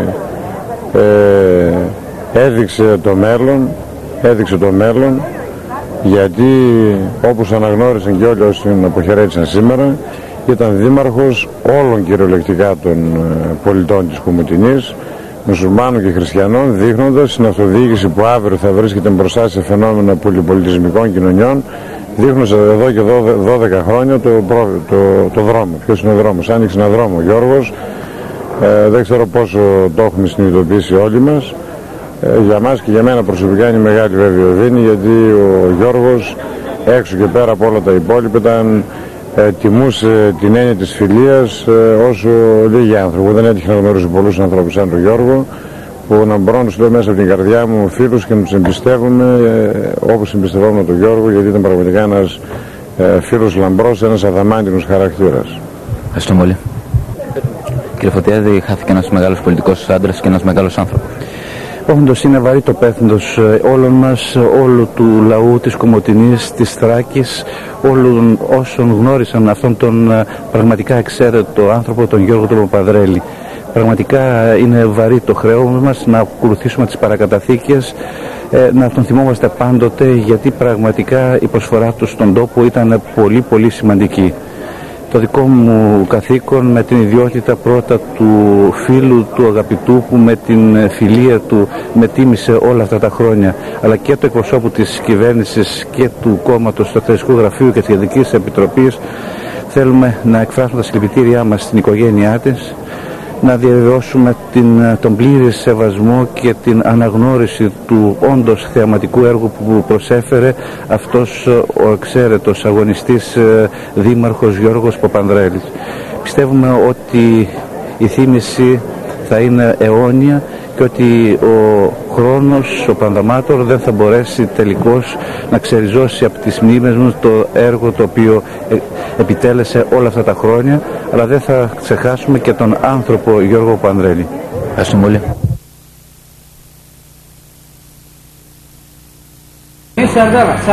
ε, έδειξε το μέλλον, έδειξε το μέλλον, γιατί όπως αναγνώρισαν και όλοι όσοι την αποχαιρέτησαν σήμερα, ήταν δήμαρχος όλων κυριολεκτικά των πολιτών της Κομοτηνής, μουσουλμάνων και χριστιανών, δείχνοντας την αυτοδιοίκηση που αύριο θα βρίσκεται μπροστά σε φαινόμενα πολυπολιτισμικών κοινωνιών, δείχνοντας εδώ και δώδεκα χρόνια το, το, το δρόμο. Ποιος είναι ο δρόμος? Άνοιξε ένα δρόμο ο Γιώργος, ε, δεν ξέρω πόσο το έχουμε συνειδητοποιήσει όλοι μας. Ε, για μας και για μένα προσωπικά είναι μεγάλη βεβαιοδύνη, γιατί ο Γιώργος έξω και πέρα από όλα τα υπόλοιπα ήταν, ε, τιμούσε την έννοια της φιλίας ε, όσο λίγοι άνθρωποι. Δεν έτυχε να γνωρίζω πολλούς ανθρώπους σαν τον Γιώργο, που να μπορώ να σου λέω μέσα από την καρδιά μου φίλους και να τους εμπιστεύομαι ε, όπως εμπιστευόμουν τον Γιώργο, γιατί ήταν πραγματικά ένας ε, φίλος λαμπρός, ένας αδαμάντινος χαρακτήρας. Ευχαριστώ πολύ. Κύριε Φωτιάδη, χάθηκε ένας μεγάλος πολιτικός άντρας και ένας μεγάλος άνθρωπος. Όντως είναι βαρύ το πέθνος όλων μας, όλου του λαού της Κομοτηνής, της Θράκης, όλων όσων γνώρισαν αυτόν τον πραγματικά εξαίρετο άνθρωπο, τον Γιώργο τον Παπαδρέλη. Πραγματικά είναι βαρύ το χρέος μας να ακολουθήσουμε τις παρακαταθήκες ε, να τον θυμόμαστε πάντοτε, γιατί πραγματικά η προσφορά του στον τόπο ήταν πολύ πολύ σημαντική. Το δικό μου καθήκον, με την ιδιότητα πρώτα του φίλου του αγαπητού, που με την φιλία του με τίμησε όλα αυτά τα χρόνια, αλλά και του εκπροσώπου της κυβέρνησης και του κόμματος του Εκτελεστικού Γραφείου και της Κεντρικής Επιτροπής, θέλουμε να εκφράσουμε τα συλληπιτήριά μας στην οικογένειά της, να διαβεβαιώσουμε την, τον πλήρη σεβασμό και την αναγνώριση του όντως θεαματικού έργου που προσέφερε αυτός ο εξαίρετος αγωνιστής δήμαρχος Γιώργος Παπανδρέηλης. Πιστεύουμε ότι η θύμηση θα είναι αιώνια και ότι ο χρόνος, ο Πανδαμάτωρ, δεν θα μπορέσει τελικώς να ξεριζώσει από τις μνήμες μου το έργο το οποίο επιτέλεσε όλα αυτά τα χρόνια, αλλά δεν θα ξεχάσουμε και τον άνθρωπο Γιώργο Παπανδρέηλη. Ευχαριστούμε πολύ.